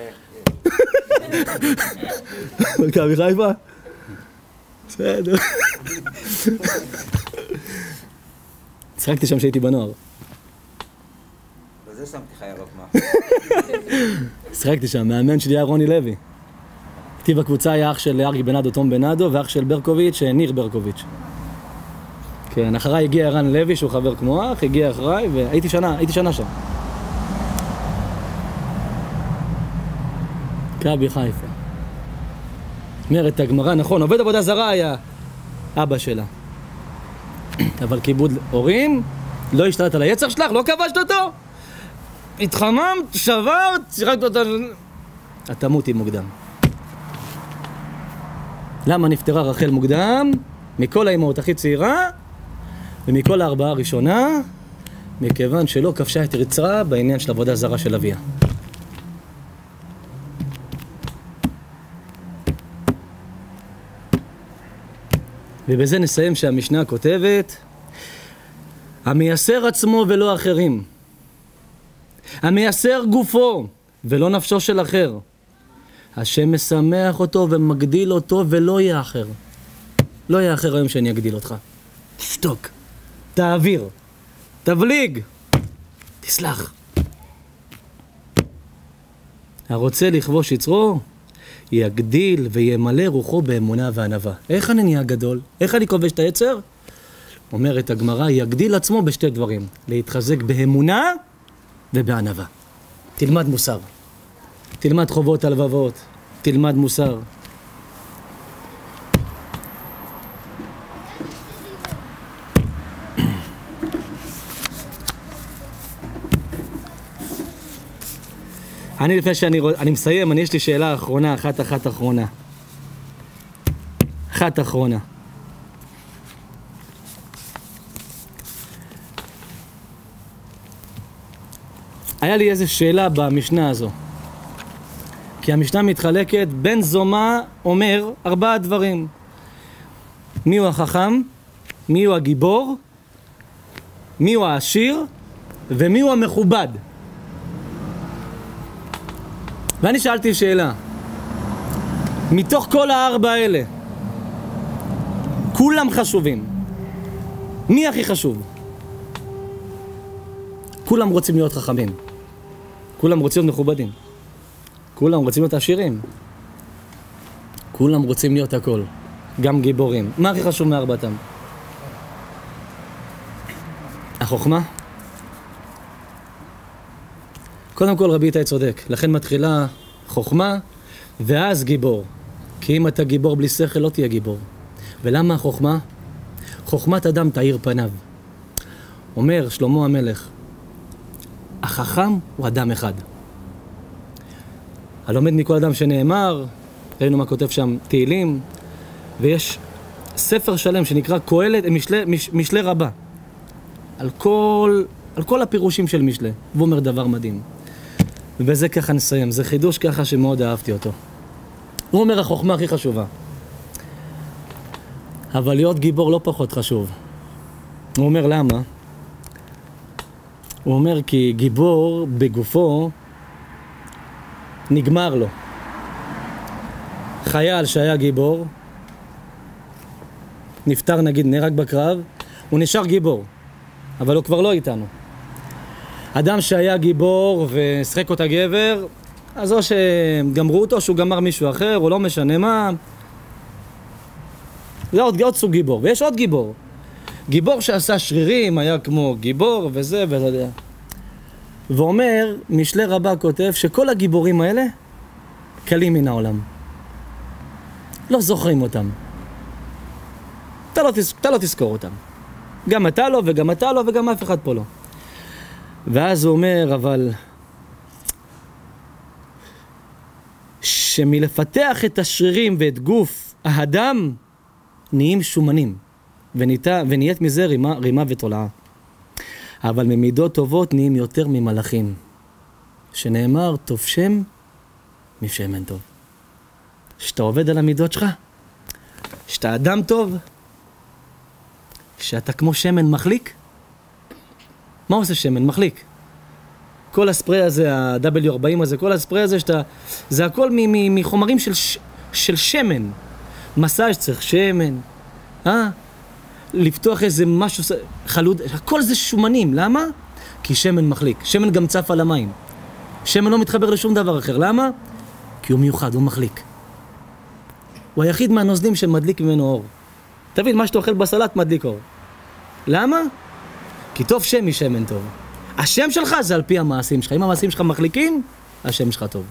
מכבי חיפה? בסדר. צחקתי שם שהייתי בנוער. בזה שמתי חיי רב מה. צחקתי שם, מאמן שלי היה רוני לוי. איתי בקבוצה היה אח של אריק בנאדו, תום בנאדו, ואח של ברקוביץ', ניר ברקוביץ'. כן, אחריי הגיע ערן לוי, שהוא חבר כמו אח, הגיע אחריי, והייתי שנה, הייתי שנה שם. מכבי חיפה. אומרת הגמרא, נכון, עובד עבודה זרה היה אבא שלה. אבל כיבוד הורים, לא השתלט על היצר שלך, לא כבשת אותו. התחממת, שברת, שיחקת אותה... את תמותי מוקדם. למה נפטרה רחל מוקדם? מכל האימהות הכי צעירה, ומכל הארבעה הראשונה, מכיוון שלא כבשה את יצרה בעניין של עבודה זרה של אביה. ובזה נסיים שהמשנה כותבת, המייסר עצמו ולא אחרים, המייסר גופו ולא נפשו של אחר, השם משמח אותו ומגדיל אותו ולא יהיה אחר. לא יהיה אחר היום שאני אגדיל אותך. תשתוק, תעביר, תבליג, תסלח. הרוצה לכבוש יצרו, יגדיל וימלא רוחו באמונה וענווה. איך אני נהיה גדול? איך אני כובש את היצר? אומרת הגמרא, יגדיל עצמו בשתי דברים. להתחזק באמונה ובענווה. תלמד מוסר. תלמד חובות הלבבות. תלמד מוסר. אני לפני שאני רוצ... אני מסיים, אני יש לי שאלה אחרונה, אחת אחת אחרונה. אחת אחרונה. היה לי איזו שאלה במשנה הזו. כי המשנה מתחלקת, בן זומא אומר ארבעה דברים. מי הוא החכם? מי הוא הגיבור? מי הוא העשיר? ומי הוא המכובד? ואני שאלתי שאלה, מתוך כל הארבע האלה, כולם חשובים. מי הכי חשוב? כולם רוצים להיות חכמים. כולם רוצים להיות מכובדים. כולם רוצים להיות עשירים. כולם רוצים להיות הכל. גם גיבורים. מה הכי חשוב מארבעתם? החוכמה? קודם כל רבי איתי צודק. לכן מתחילה חוכמה ואז גיבור. כי אם אתה גיבור בלי שכל לא תהיה גיבור. ולמה החוכמה? חוכמת אדם תאיר פניו. אומר שלמה המלך, החכם הוא אדם אחד. הלומד מכל אדם שנאמר, ראינו מה כותב שם תהילים, ויש ספר שלם שנקרא קהלת, משלי, מש, משלי רבה, על כל, על כל הפירושים של משלי, והוא אומר דבר מדהים. ובזה ככה נסיים, זה חידוש ככה שמאוד אהבתי אותו. הוא אומר החוכמה הכי חשובה. אבל להיות גיבור לא פחות חשוב. הוא אומר למה? הוא אומר כי גיבור בגופו נגמר לו. חייל שהיה גיבור, נפטר נגיד נהרג בקרב, הוא נשאר גיבור, אבל הוא כבר לא איתנו. אדם שהיה גיבור ושחק אותה גבר, אז או שגמרו אותו, שהוא גמר מישהו אחר, או לא משנה מה. זה עוד, עוד סוג גיבור, ויש עוד גיבור. גיבור שעשה שרירים, היה כמו גיבור וזה ואתה יודע. ואומר, משלי רבה כותב שכל הגיבורים האלה קלים מן העולם. לא זוכרים אותם. אתה לא, אתה לא תזכור אותם. גם אתה לא וגם אתה לא וגם אף אחד פה לא. ואז הוא אומר, אבל שמלפתח את השרירים ואת גוף האדם נהיים שומנים, וניתה, ונהיית מזה רימה, רימה ותולעה. אבל ממידות טובות נהיים יותר ממלאכים, שנאמר טוב שם משמן טוב. שאתה עובד על המידות שלך, שאתה אדם טוב, שאתה כמו שמן מחליק. מה עושה שמן? מחליק. כל הספרי הזה, ה-דאבליו ארבעים הזה, כל הספרי הזה, שאתה, זה הכל מ- מ- מחומרים של, ש- של שמן. מסאז' צריך שמן, אה? לפתוח איזה משהו, חלוד, הכל זה שומנים. למה? כי שמן מחליק. שמן גם צף על המים. שמן לא מתחבר לשום דבר אחר. למה? כי הוא מיוחד, הוא מחליק. הוא היחיד מהנוזלים שמדליק ממנו אור. תבין, מה שאתה אוכל בסלט מדליק אור. למה? כי טוב שם משמן טוב. השם שלך זה על פי המעשים שלך. אם המעשים שלך מחליקים, השם שלך טוב.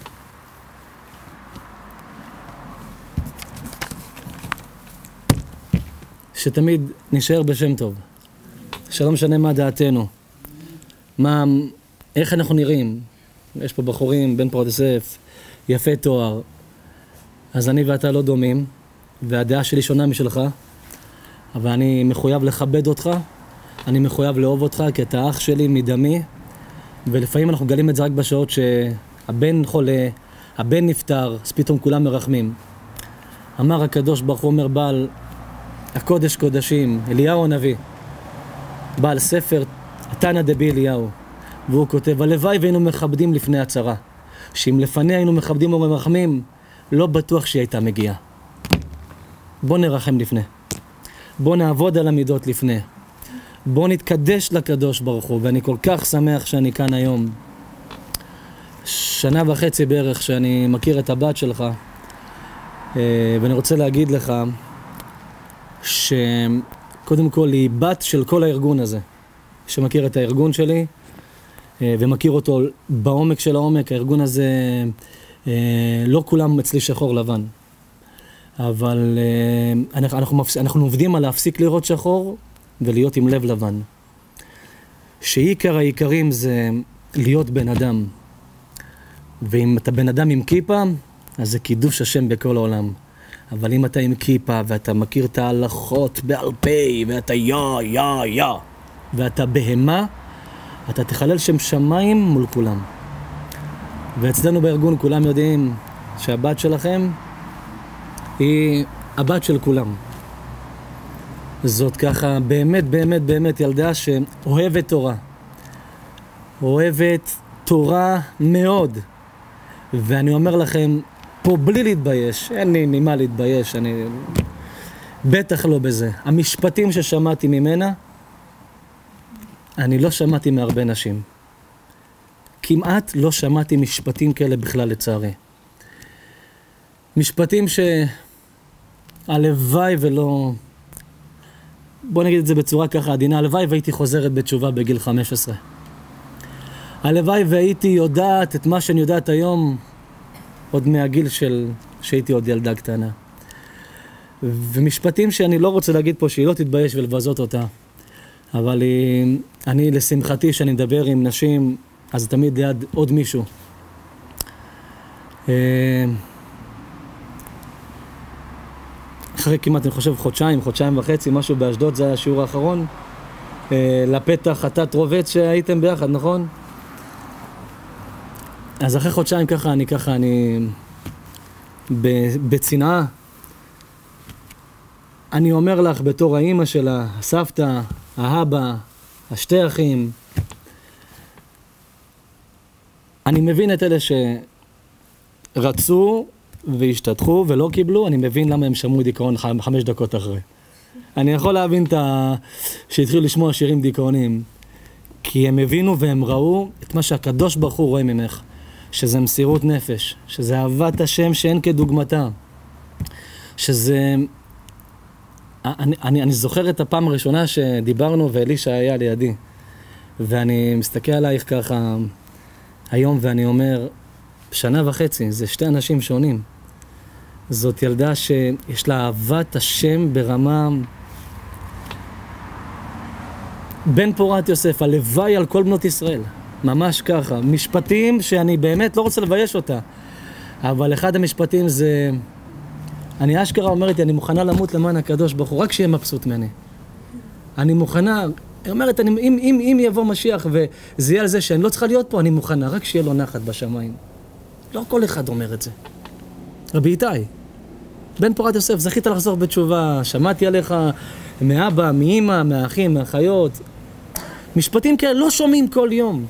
שתמיד נשאר בשם טוב. שלא משנה מה דעתנו. מה, איך אנחנו נראים. יש פה בחורים, בן פרודסף, יפה תואר. אז אני ואתה לא דומים, והדעה שלי שונה משלך. אבל אני מחויב לכבד אותך. אני מחויב לאהוב אותך, כי אתה אח שלי מדמי. ולפעמים אנחנו גלים את זה רק בשעות שהבן חולה, הבן נפטר, אז פתאום כולם מרחמים. אמר הקדוש ברוך הוא, אומר בעל הקודש קודשים, אליהו הנביא, בעל ספר תנא דבי אליהו, והוא כותב, הלוואי והיינו מכבדים לפני הצרה, שאם לפני היינו מכבדים ומרחמים, לא בטוח שהיא הייתה מגיעה. בוא נרחם לפני, בוא נעבוד על המידות לפני, בוא נתקדש לקדוש ברוך הוא. ואני כל כך שמח שאני כאן היום, שנה וחצי בערך שאני מכיר את הבת שלך, ואני רוצה להגיד לך שקודם כל היא בת של כל הארגון הזה, שמכיר את הארגון שלי ומכיר אותו בעומק של העומק. הארגון הזה, לא כולם אצלי שחור לבן, אבל אנחנו, אנחנו, אנחנו עובדים על להפסיק לראות שחור ולהיות עם לב לבן. שעיקר העיקרים זה להיות בן אדם, ואם אתה בן אדם עם כיפה, אז זה קידוש השם בכל העולם. אבל אם אתה עם כיפה ואתה מכיר את ההלכות בעל פה ואתה יא יא יא ואתה בהמה, אתה תחלל שם שמיים מול כולם. ואצלנו בארגון כולם יודעים שהבת שלכם היא הבת של כולם. זאת ככה באמת באמת באמת ילדה שאוהבת תורה, אוהבת תורה מאוד, ואני אומר לכם, פה בלי להתבייש, אין לי ממה להתבייש, אני בטח לא בזה. המשפטים ששמעתי ממנה, אני לא שמעתי מהרבה נשים. כמעט לא שמעתי משפטים כאלה בכלל לצערי. משפטים שהלוואי ולא... בוא נגיד את זה בצורה ככה עדינה, הלוואי והייתי חוזרת בתשובה בגיל חמש עשרה. הלוואי והייתי יודעת את מה שאני יודעת היום, עוד מהגיל של... שהייתי עוד ילדה קטנה. ומשפטים שאני לא רוצה להגיד פה שהיא לא תתבייש ולבזות אותה, אבל היא... אני לשמחתי שאני מדבר עם נשים, אז תמיד ליד עוד מישהו. אחרי כמעט, אני חושב, חודשיים, חודשיים וחצי, משהו באשדוד, זה היה השיעור האחרון. לפתח התת רובץ שהייתם ביחד, נכון? אז אחרי חודשיים ככה, אני ככה, אני... בצנעה. אני אומר לך, בתור האמא שלה, הסבתא, האבא, השתי אחים, אני מבין את אלה שרצו והשתתחו ולא קיבלו, אני מבין למה הם שמעו דיכאון חמש דקות אחרי. אני יכול להבין את ה... שהתחילו לשמוע שירים דיכאונים, כי הם הבינו והם ראו את מה שהקדוש ברוך הוא רואה ממך, שזה מסירות נפש, שזה אהבת השם שאין כדוגמתה, שזה... אני, אני, אני זוכר את הפעם הראשונה שדיברנו ואלישה היה לידי, ואני מסתכל עלייך ככה היום ואני אומר, שנה וחצי, זה שתי אנשים שונים. זאת ילדה שיש לה אהבת השם ברמה... בן פורת יוסף, הלוואי על כל בנות ישראל. ממש ככה. משפטים שאני באמת לא רוצה לבייש אותה. אבל אחד המשפטים זה... אני אשכרה אומרת, אני מוכנה למות למען הקדוש ברוך הוא, רק שיהיה מבסוט ממני. אני מוכנה... היא אומרת, אני, אם, אם, אם יבוא משיח וזה יהיה על זה שאני לא צריכה להיות פה, אני מוכנה, רק שיהיה לו נחת בשמיים. לא כל אחד אומר את זה. רבי איתי, בן פורת יוסף, זכית לחזור בתשובה, שמעתי עליך מאבא, מאמא, מהאחים, מהאחיות. משפטים כאלה לא שומעים כל יום.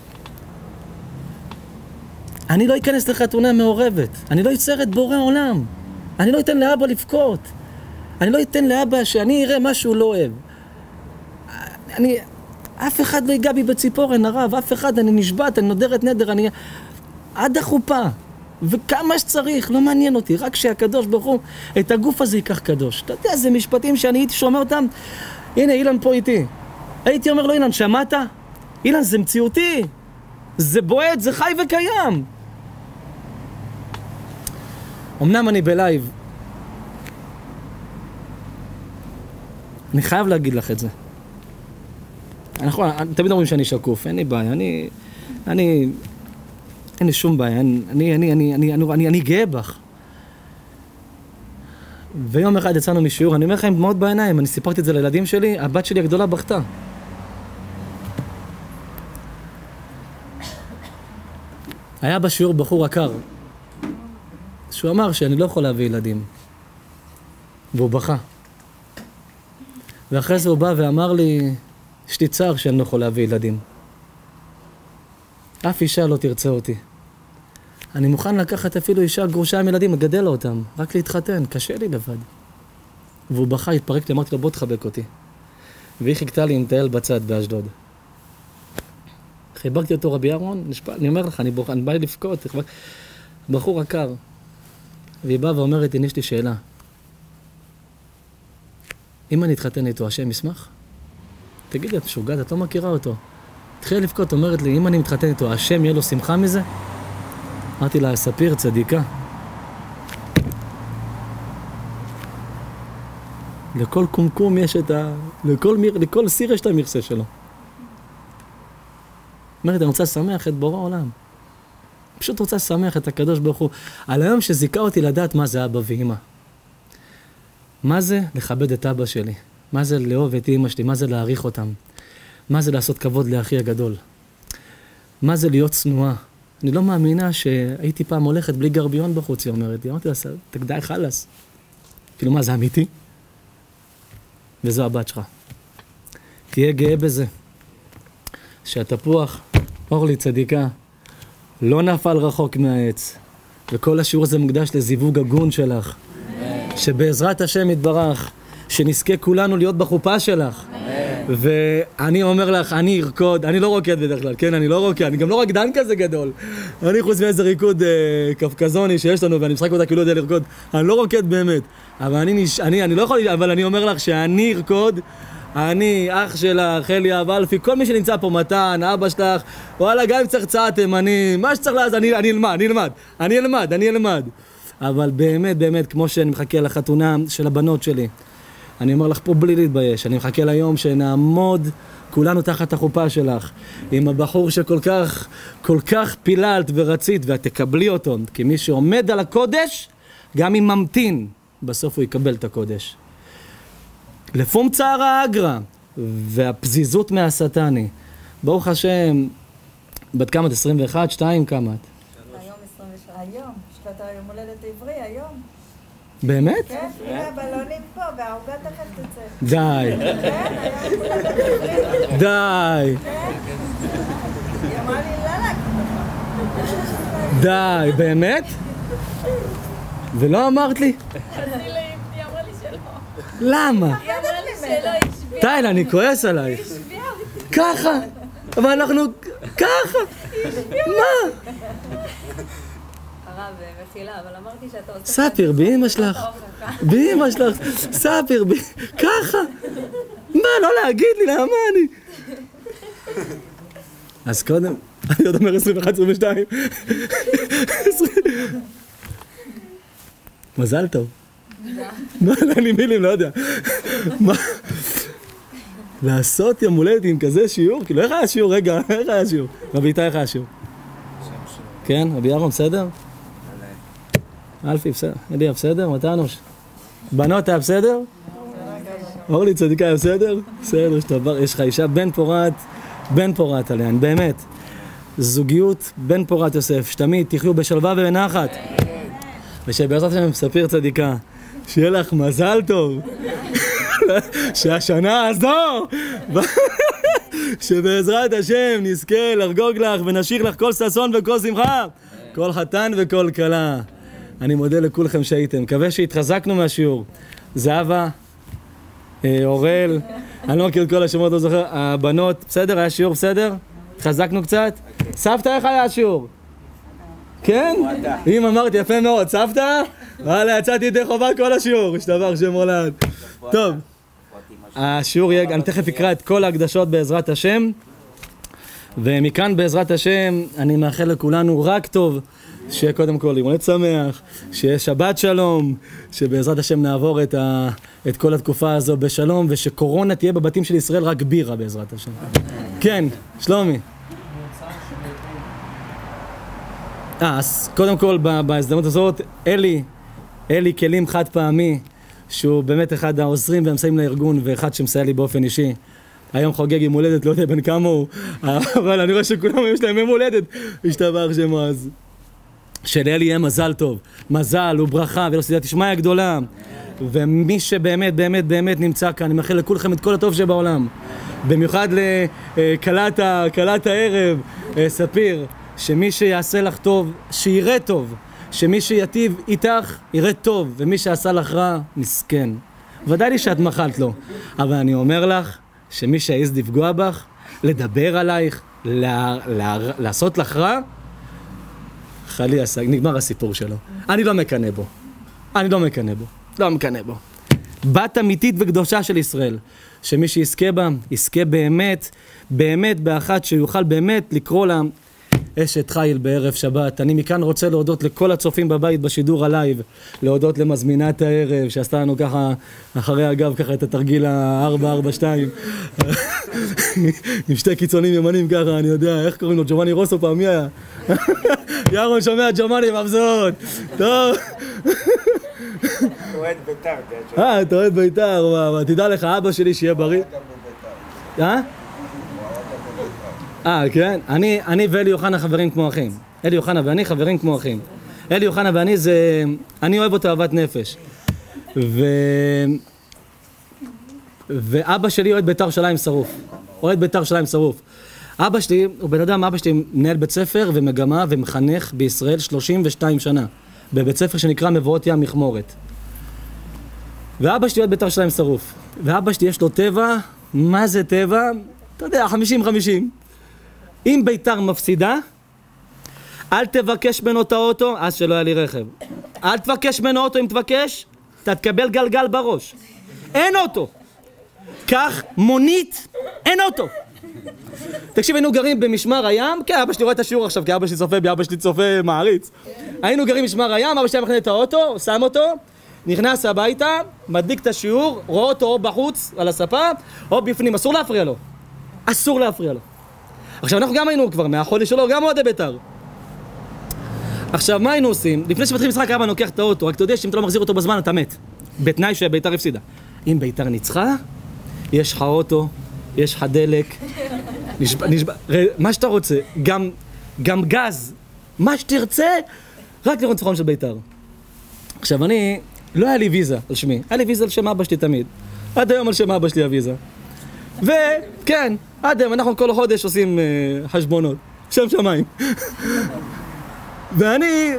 אני לא אכנס לחתונה מעורבת, אני לא אצר את בורא עולם, אני לא אתן לאבא לבכות, אני לא אתן לאבא שאני אראה מה שהוא לא אוהב. אני, אף אחד לא ייגע בי בציפורן, הרב, אף אחד, אני נשבעת, אני נודרת נדר, אני... עד החופה, וכמה שצריך, לא מעניין אותי, רק שהקדוש ברוך הוא, את הגוף הזה ייקח קדוש. אתה יודע, זה משפטים שאני הייתי שומע אותם, הנה, אילן פה איתי. הייתי אומר לו, אילן, שמעת? אילן, זה מציאותי, זה בועט, זה חי וקיים. אמנם אני בלייב, אני חייב להגיד לך את זה. נכון, תמיד אומרים שאני שקוף, אין לי בעיה, אני, אני, אין לי שום בעיה, אני, אני, אני, אני, אני, אני, אני, אני גאה בך. ויום אחד יצאנו משיעור, אני אומר לך עם דמעות בעיניים, אני סיפרתי את זה לילדים שלי, הבת שלי הגדולה בכתה. היה בשיעור בחור עקר, שהוא אמר שאני לא יכול להביא ילדים, והוא בכה. ואחרי זה הוא בא ואמר לי, יש לי צער שאני לא יכול להביא ילדים. אף אישה לא תרצה אותי. אני מוכן לקחת אפילו אישה גרושה עם ילדים, לגדל אותם, רק להתחתן, קשה לי לבד. והוא בכה, התפרק לי, אמרתי לו, בוא תחבק אותי. והיא חיכתה לי עם טייל בצד באשדוד. חיבקתי אותו רבי אהרון, נשפע, אני אומר לך, אני, בוח, אני בא לי לפקות, בחור עקר. והיא באה ואומרת, הנה יש לי שאלה. אם אני אתחתן איתו, השם ישמח? תגידי, את משוגעת, את לא מכירה אותו. התחילה לבכות, אומרת לי, אם אני מתחתן איתו, השם יהיה לו שמחה מזה? אמרתי לה, ספיר, צדיקה. לכל קומקום יש את ה... לכל, מיר... לכל סיר יש את המכסה שלו. אומרת, אני רוצה לשמח את בורא העולם. פשוט רוצה לשמח את הקדוש ברוך הוא. על היום שזיקה אותי לדעת מה זה אבא ואמא. מה זה לכבד את אבא שלי? מה זה לאהוב את אמא שלי? מה זה להעריך אותם? מה זה לעשות כבוד לאחי הגדול? מה זה להיות צנועה? אני לא מאמינה שהייתי פעם הולכת בלי גרביון בחוץ, היא אומרת לי. אמרתי לה, תגדאי חלס. כאילו, מה, זה אמיתי? וזו הבת שלך. תהיה גאה בזה. שהתפוח, אורלי צדיקה, לא נפל רחוק מהעץ. וכל השיעור הזה מוקדש לזיווג הגון שלך. שבעזרת השם יתברך, שנזכה כולנו להיות בחופה שלך. ואני אומר לך, אני ארקוד, אני לא רוקד בדרך כלל, כן, אני לא רוקד, אני גם לא רקדן כזה גדול. אני חוץ מאיזה ריקוד אה, קפקזוני שיש לנו, ואני משחק אותה כאילו יודע לרקוד, אני לא רוקד באמת. אבל אני, נש... אני, אני לא יכול, אבל אני אומר לך שאני ארקוד, אני, אח שלך, אלי אבלפי, כל מי שנמצא פה, מתן, אבא שלך, וואלה, גם אם צריך צעתם, אני, מה שצריך לעזור, אני, אני אלמד, אני אלמד, אני אלמד, אני אלמד. אבל באמת, באמת, כמו שאני מחכה לחתונה של הבנות שלי, אני אומר לך פה בלי להתבייש, אני מחכה ליום שנעמוד כולנו תחת החופה שלך, עם הבחור שכל כך, כל כך פיללת ורצית, ואת תקבלי אותו, כי מי שעומד על הקודש, גם אם ממתין, בסוף הוא יקבל את הקודש. לפום צער האגרא, והפזיזות מהשטני. ברוך השם, בת כמה? עשרים ואחת, שתיים, כמה את? היום עשרים ושלוש, היום, שנת היום הולדת עברי, היום. באמת? כן, הנה הבלונים פה, והעוגה תכף תצא. די. כן, היום הולדת עברי. די. כן? היא אמרה לי, לא להגיד לך. די, באמת? ולא אמרת לי? היא אמרה לי שלא. למה? היא אמרה לי שלא, היא השביעה. טיילה, אני כועס עלייך. היא השביעה אותי. ככה. אבל אנחנו... ככה. מה? הרב, מחילה, אבל אמרתי שאתה עושה... ספיר, באמא שלך. באמא שלך. ספיר, ב... ככה. מה, לא להגיד לי, למה אני? אז קודם, אני עוד אומר עשרים ואחת, עשרים ושתיים. מזל טוב. מה, אין לי מילים, לא יודע. מה? לעשות יום הולדת עם כזה שיעור? כאילו, איך היה שיעור? רגע, איך היה שיעור? רבי איתי, איך היה שיעור? כן, רבי ירום, בסדר? אלפי, בסדר. אליה, בסדר? מתנוש? בנות, היה בסדר? אורלי צדיקה, היה בסדר? בסדר, שתבר, יש לך אישה בן פורת, בן פורת עליהן, באמת. זוגיות בן פורת יוסף, שתמיד תחיו בשלווה ובנחת. ושבעזרת השם ספיר צדיקה, שיהיה לך מזל טוב. שהשנה הזו, שבעזרת השם נזכה לחגוג לך ונשיך לך כל ששון וכל שמחה, כל חתן וכל כלה. אני מודה לכולכם שהייתם, מקווה שהתחזקנו מהשיעור. זהבה, אה, אורל, אני לא מכיר את כל השמות, לא זוכר, הבנות, בסדר? היה שיעור בסדר? התחזקנו קצת? סבתא, איך היה השיעור? כן? אם אמרתי יפה מאוד, סבתא? וואלה, יצאתי ידי חובה כל השיעור, השתבח שם הולד. טוב, השיעור יהיה, אני תכף אקרא את כל ההקדשות בעזרת השם, ומכאן בעזרת השם אני מאחל לכולנו רק טוב, שיהיה קודם כל יום הולדת שמח, שיהיה שבת שלום, שבעזרת השם נעבור את, ה, את כל התקופה הזו בשלום, ושקורונה תהיה בבתים של ישראל רק בירה בעזרת השם. כן, שלומי. אה, אז קודם כל בהזדמנות הזאת, אלי, אלי כלים חד פעמי, שהוא באמת אחד העוזרים והמסייעים לארגון, ואחד שמסייע לי באופן אישי. היום חוגג יום הולדת, לא יודע בין כמה הוא, אבל אני רואה שכולם יש להם יום הולדת, השתבח שמו אז. שלאלי יהיה מזל טוב, מזל וברכה ולא סייעתא שמיא גדולה. ומי שבאמת באמת באמת נמצא כאן, אני מאחל לכולכם את כל הטוב שבעולם. במיוחד לקלת קלת הערב, ספיר, שמי שיעשה לך טוב, שיראה טוב. שמי שיטיב איתך, יראה טוב, ומי שעשה לך רע, מסכן. ודאי לי שאת מחלת לו. אבל אני אומר לך, שמי שהעז לפגוע בך, לדבר עלייך, לה, לה, לעשות לך רע, חלי עשה, נגמר הסיפור שלו. אני לא מקנא בו. אני לא מקנא בו. לא מקנא בו. בת אמיתית וקדושה של ישראל. שמי שיזכה בה, יזכה באמת, באמת באחת שיוכל באמת לקרוא לה אשת חיל בערב שבת. אני מכאן רוצה להודות לכל הצופים בבית בשידור הלייב, להודות למזמינת הערב שעשתה לנו ככה אחרי הגב ככה את התרגיל ה-ארבע ארבע שתיים עם שתי קיצונים ימנים ככה, אני יודע, איך קוראים לו? ג'ומני רוסו פעם, מי היה? ירון שומע ג'ומני מבזות, טוב. אוהד בית"ר, כן. אה, אתה אוהד בית"ר, תדע לך, אבא שלי שיהיה בריא. אה? אה, כן? אני, אני ואלי יוחנה חברים כמו אחים. אלי יוחנה ואני חברים כמו אחים. אלי יוחנה ואני זה... אני אוהב אותו אהבת נפש. ו... ואבא שלי אוהד בית"ר ירושלים שרוף. אוהד בית"ר ירושלים שרוף. אבא שלי, הוא בן אדם, אבא שלי מנהל בית ספר ומגמה ומחנך בישראל שלושים ושתיים שנה, בבית ספר שנקרא מבואות ים מכמורת. ואבא שלי עוד בית"ר שלהם שרוף. ואבא שלי יש לו טבע, מה זה טבע? אתה יודע, חמישים חמישים. אם בית"ר מפסידה, אל תבקש ממנו את האוטו, אז שלא היה לי רכב. אל תבקש ממנו אוטו, אם תבקש, אתה תקבל גלגל בראש. אין אוטו. כך מונית, אין אוטו. תקשיב, היינו גרים במשמר הים, כן, אבא שלי רואה את השיעור עכשיו, כי אבא שלי צופה בי, אבא שלי צופה מעריץ. היינו גרים במשמר הים, אבא שלי מכין את האוטו, שם אותו, נכנס הביתה, מדליק את השיעור, רואה אותו או בחוץ, על הספה, או בפנים, אסור להפריע לו. אסור להפריע לו. עכשיו, אנחנו גם היינו כבר, מהחודש שלו, גם אוהדי בית"ר. עכשיו, מה היינו עושים? לפני שמתחיל משחק, אבא לוקח את האוטו, רק אתה יודע שאם אתה לא מחזיר אותו בזמן, אתה מת. בתנאי שבית"ר הפסידה. אם בית"ר ניצחה, יש לך אוטו, יש לך דלק, נשבע, נשבע, מה שאתה רוצה, גם, גם גז, מה שתרצה, רק לראות ניצחון של בית"ר. עכשיו, אני, לא היה לי ויזה על שמי, היה לי ויזה על שם אבא שלי תמיד. עד היום על שם אבא שלי הוויזה. וכן, עד היום, אנחנו כל חודש עושים uh, חשבונות, שם שמיים. ואני,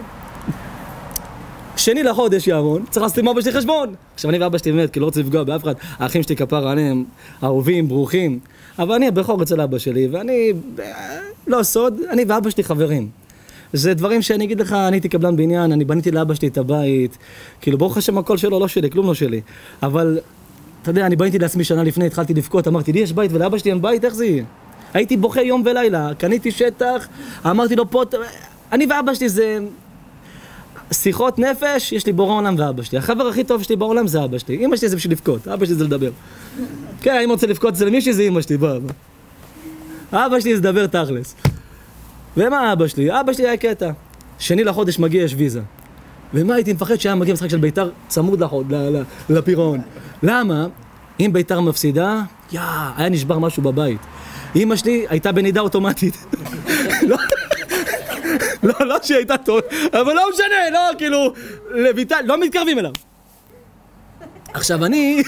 שני לחודש ירון, צריך לעשות עם אבא שלי חשבון. עכשיו אני ואבא שלי באמת, כי לא רוצה לפגוע באף אחד, האחים שלי כפרה עליהם, אהובים, ברוכים. אבל אני הבכור אצל אבא שלי, ואני, לא סוד, אני ואבא שלי חברים. זה דברים שאני אגיד לך, אני הייתי קבלן בעניין, אני בניתי לאבא שלי את הבית, כאילו ברוך השם הכל שלו, לא שלי, כלום לא שלי. אבל, אתה יודע, אני בניתי לעצמי שנה לפני, התחלתי לבכות, אמרתי, לי יש בית ולאבא שלי אין בית, איך זה יהיה? הייתי בוכה יום ולילה, קניתי שטח, אמרתי לו פה, אני ואבא שלי זה שיחות נפש, יש לי בורא עולם ואבא שלי. החבר הכי טוב שלי בעולם זה אבא שלי. אמא שלי זה בשביל לבכות, אבא שלי זה לדבר. כן, אם רוצה לבכות זה למישהי זה אמא שלי, בוא. אבא שלי זה לדבר תכלס. ומה אבא שלי? אבא שלי היה קטע. שני לחודש מגיע יש ויזה. ומה הייתי מפחד שהיה מגיע משחק של בית"ר צמוד לחוד, לפירעון. למה? אם בית"ר מפסידה, יא, היה נשבר משהו בבית. אמא שלי הייתה בנידה אוטומטית. לא, לא, לא שהיא הייתה טוב, אבל לא משנה, לא, כאילו, לויטל, לא מתקרבים אליו. עכשיו אני,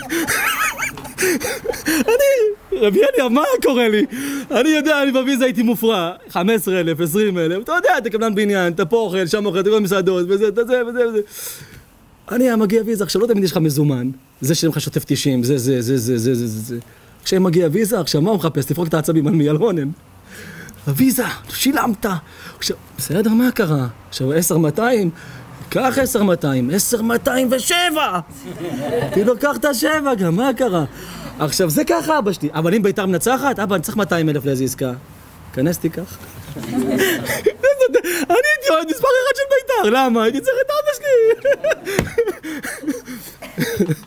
אני, רבי אליהו, מה קורה לי? אני יודע, אני בוויזה הייתי מופרע, חמישה עשר אלף, עשרים אלף, אתה יודע, אתה קבלן בעניין, אתה פה אוכל, שם אוכל, אתה קורא מסעדות, וזה, וזה, וזה, וזה. אני מגיע ויזה, עכשיו לא תמיד יש לך מזומן, זה שאין לך שוטף תשעים, זה, זה, זה, זה, זה, זה, זה. כשהם מגיע ויזה, עכשיו מה הוא מחפש? תפרוק את העצבים על מי, על רונן. הוויזה, שילמת. עכשיו, בסדר, מה קרה? עכשיו, עשר מאתיים? קח עשר מאתיים, עשר מאתיים ושבע! תדעו, קח את השבע גם, מה קרה? עכשיו, זה ככה אבא שלי. אבל אם בית"ר מנצחת, אבא, אני צריך מאתיים אלף לאיזה עסקה. כנס תיקח. אני הייתי עוד מספר אחד של בית"ר, למה? הייתי צריך את אבא שלי.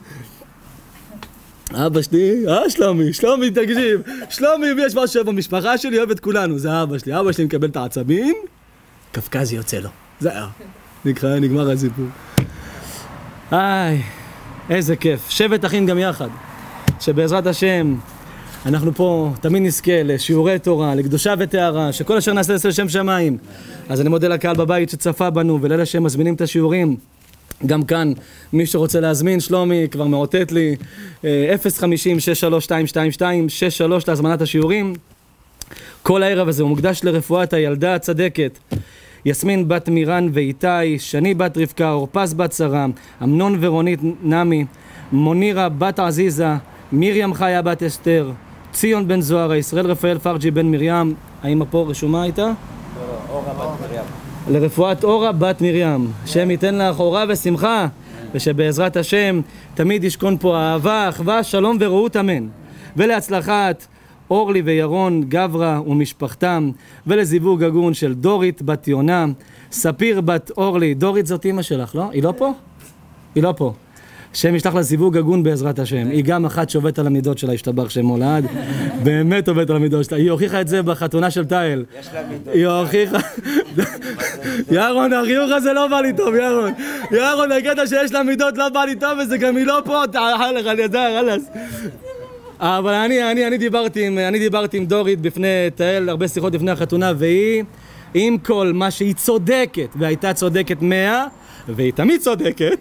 אבא שלי, אה שלומי, שלומי תקשיב, שלומי יש משהו במשפחה שלי, אוהב את כולנו, זה אבא שלי, אבא שלי מקבל את העצבים, קפקזי יוצא לו, זה היה, נקרא, נגמר הסיפור. איי, איזה כיף, שבט אחים גם יחד, שבעזרת השם, אנחנו פה תמיד נזכה לשיעורי תורה, לקדושה וטהרה, שכל אשר נעשה לעשה לשם שמיים. אז אני מודה לקהל בבית שצפה בנו, ולאלה שהם מזמינים את השיעורים. גם כאן, מי שרוצה להזמין, שלומי כבר מאותת לי, אפס חמישים שש שלוש שתיים שתיים שתיים שש שלוש להזמנת השיעורים. כל הערב הזה הוא מוקדש לרפואת הילדה הצדקת. יסמין בת מירן ואיתי, שני בת רבקה, אורפז בת שרה, אמנון ורונית נמי, מונירה בת עזיזה, מרים חיה בת אסתר, ציון בן זוהרה, ישראל רפאל פרג'י בן מרים. האמא פה רשומה הייתה? לא, לא, אורה בת מרים. לרפואת אורה בת מרים, שם ייתן לך אורה ושמחה, ושבעזרת השם תמיד ישכון פה אהבה, אחווה, שלום ורעות, אמן. ולהצלחת אורלי וירון גברה ומשפחתם, ולזיווג הגון של דורית בת יונה, ספיר בת אורלי. דורית זאת אמא שלך, לא? היא לא פה? היא לא פה. שם ישלח לה זיווג הגון בעזרת השם. היא גם אחת שעובדת על המידות שלה, השתבח שם מולד. באמת עובדת על המידות שלה. היא הוכיחה את זה בחתונה של טייל. יש לה מידות. היא הוכיחה... ירון, החיוך הזה לא בא לי טוב, ירון. ירון, הקטע שיש לה מידות לא בא לי טוב, וזה גם היא לא פה, תעלה לך על ידה, חלאס. אבל אני, אני, אני דיברתי עם, אני דיברתי עם דורית בפני טייל, הרבה שיחות לפני החתונה, והיא, עם כל מה שהיא צודקת, והייתה צודקת מאה, והיא תמיד צודקת.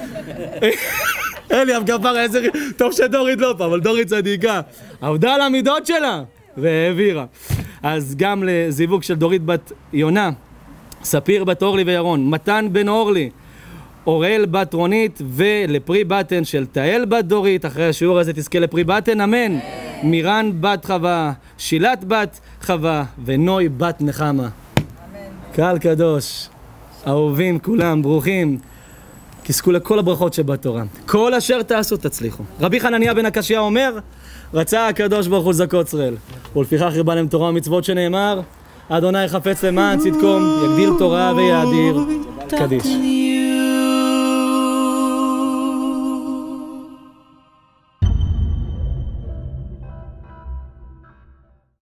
אלי, כפרה, איזה... טוב שדורית לא פה, אבל דורית צדיקה. עבדה על המידות שלה, והעבירה. אז גם לזיווג של דורית בת יונה, ספיר בת אורלי וירון, מתן בן אורלי, אוראל בת רונית, ולפרי בטן של תהל בת דורית. אחרי השיעור הזה תזכה לפרי בטן, אמן. מירן בת חווה, שילת בת חווה, ונוי בת נחמה. קהל קדוש, אהובים כולם, ברוכים, כזכו לכל הברכות שבתורה. כל אשר תעשו תצליחו. רבי חנניה בן הקשיא אומר, רצה הקדוש ברוך הוא לזכות ישראל, ולפיכך הרבה להם תורה ומצוות, שנאמר, אדוני חפץ למען צדקו, יגדיל תורה ויאדיר. קדיש.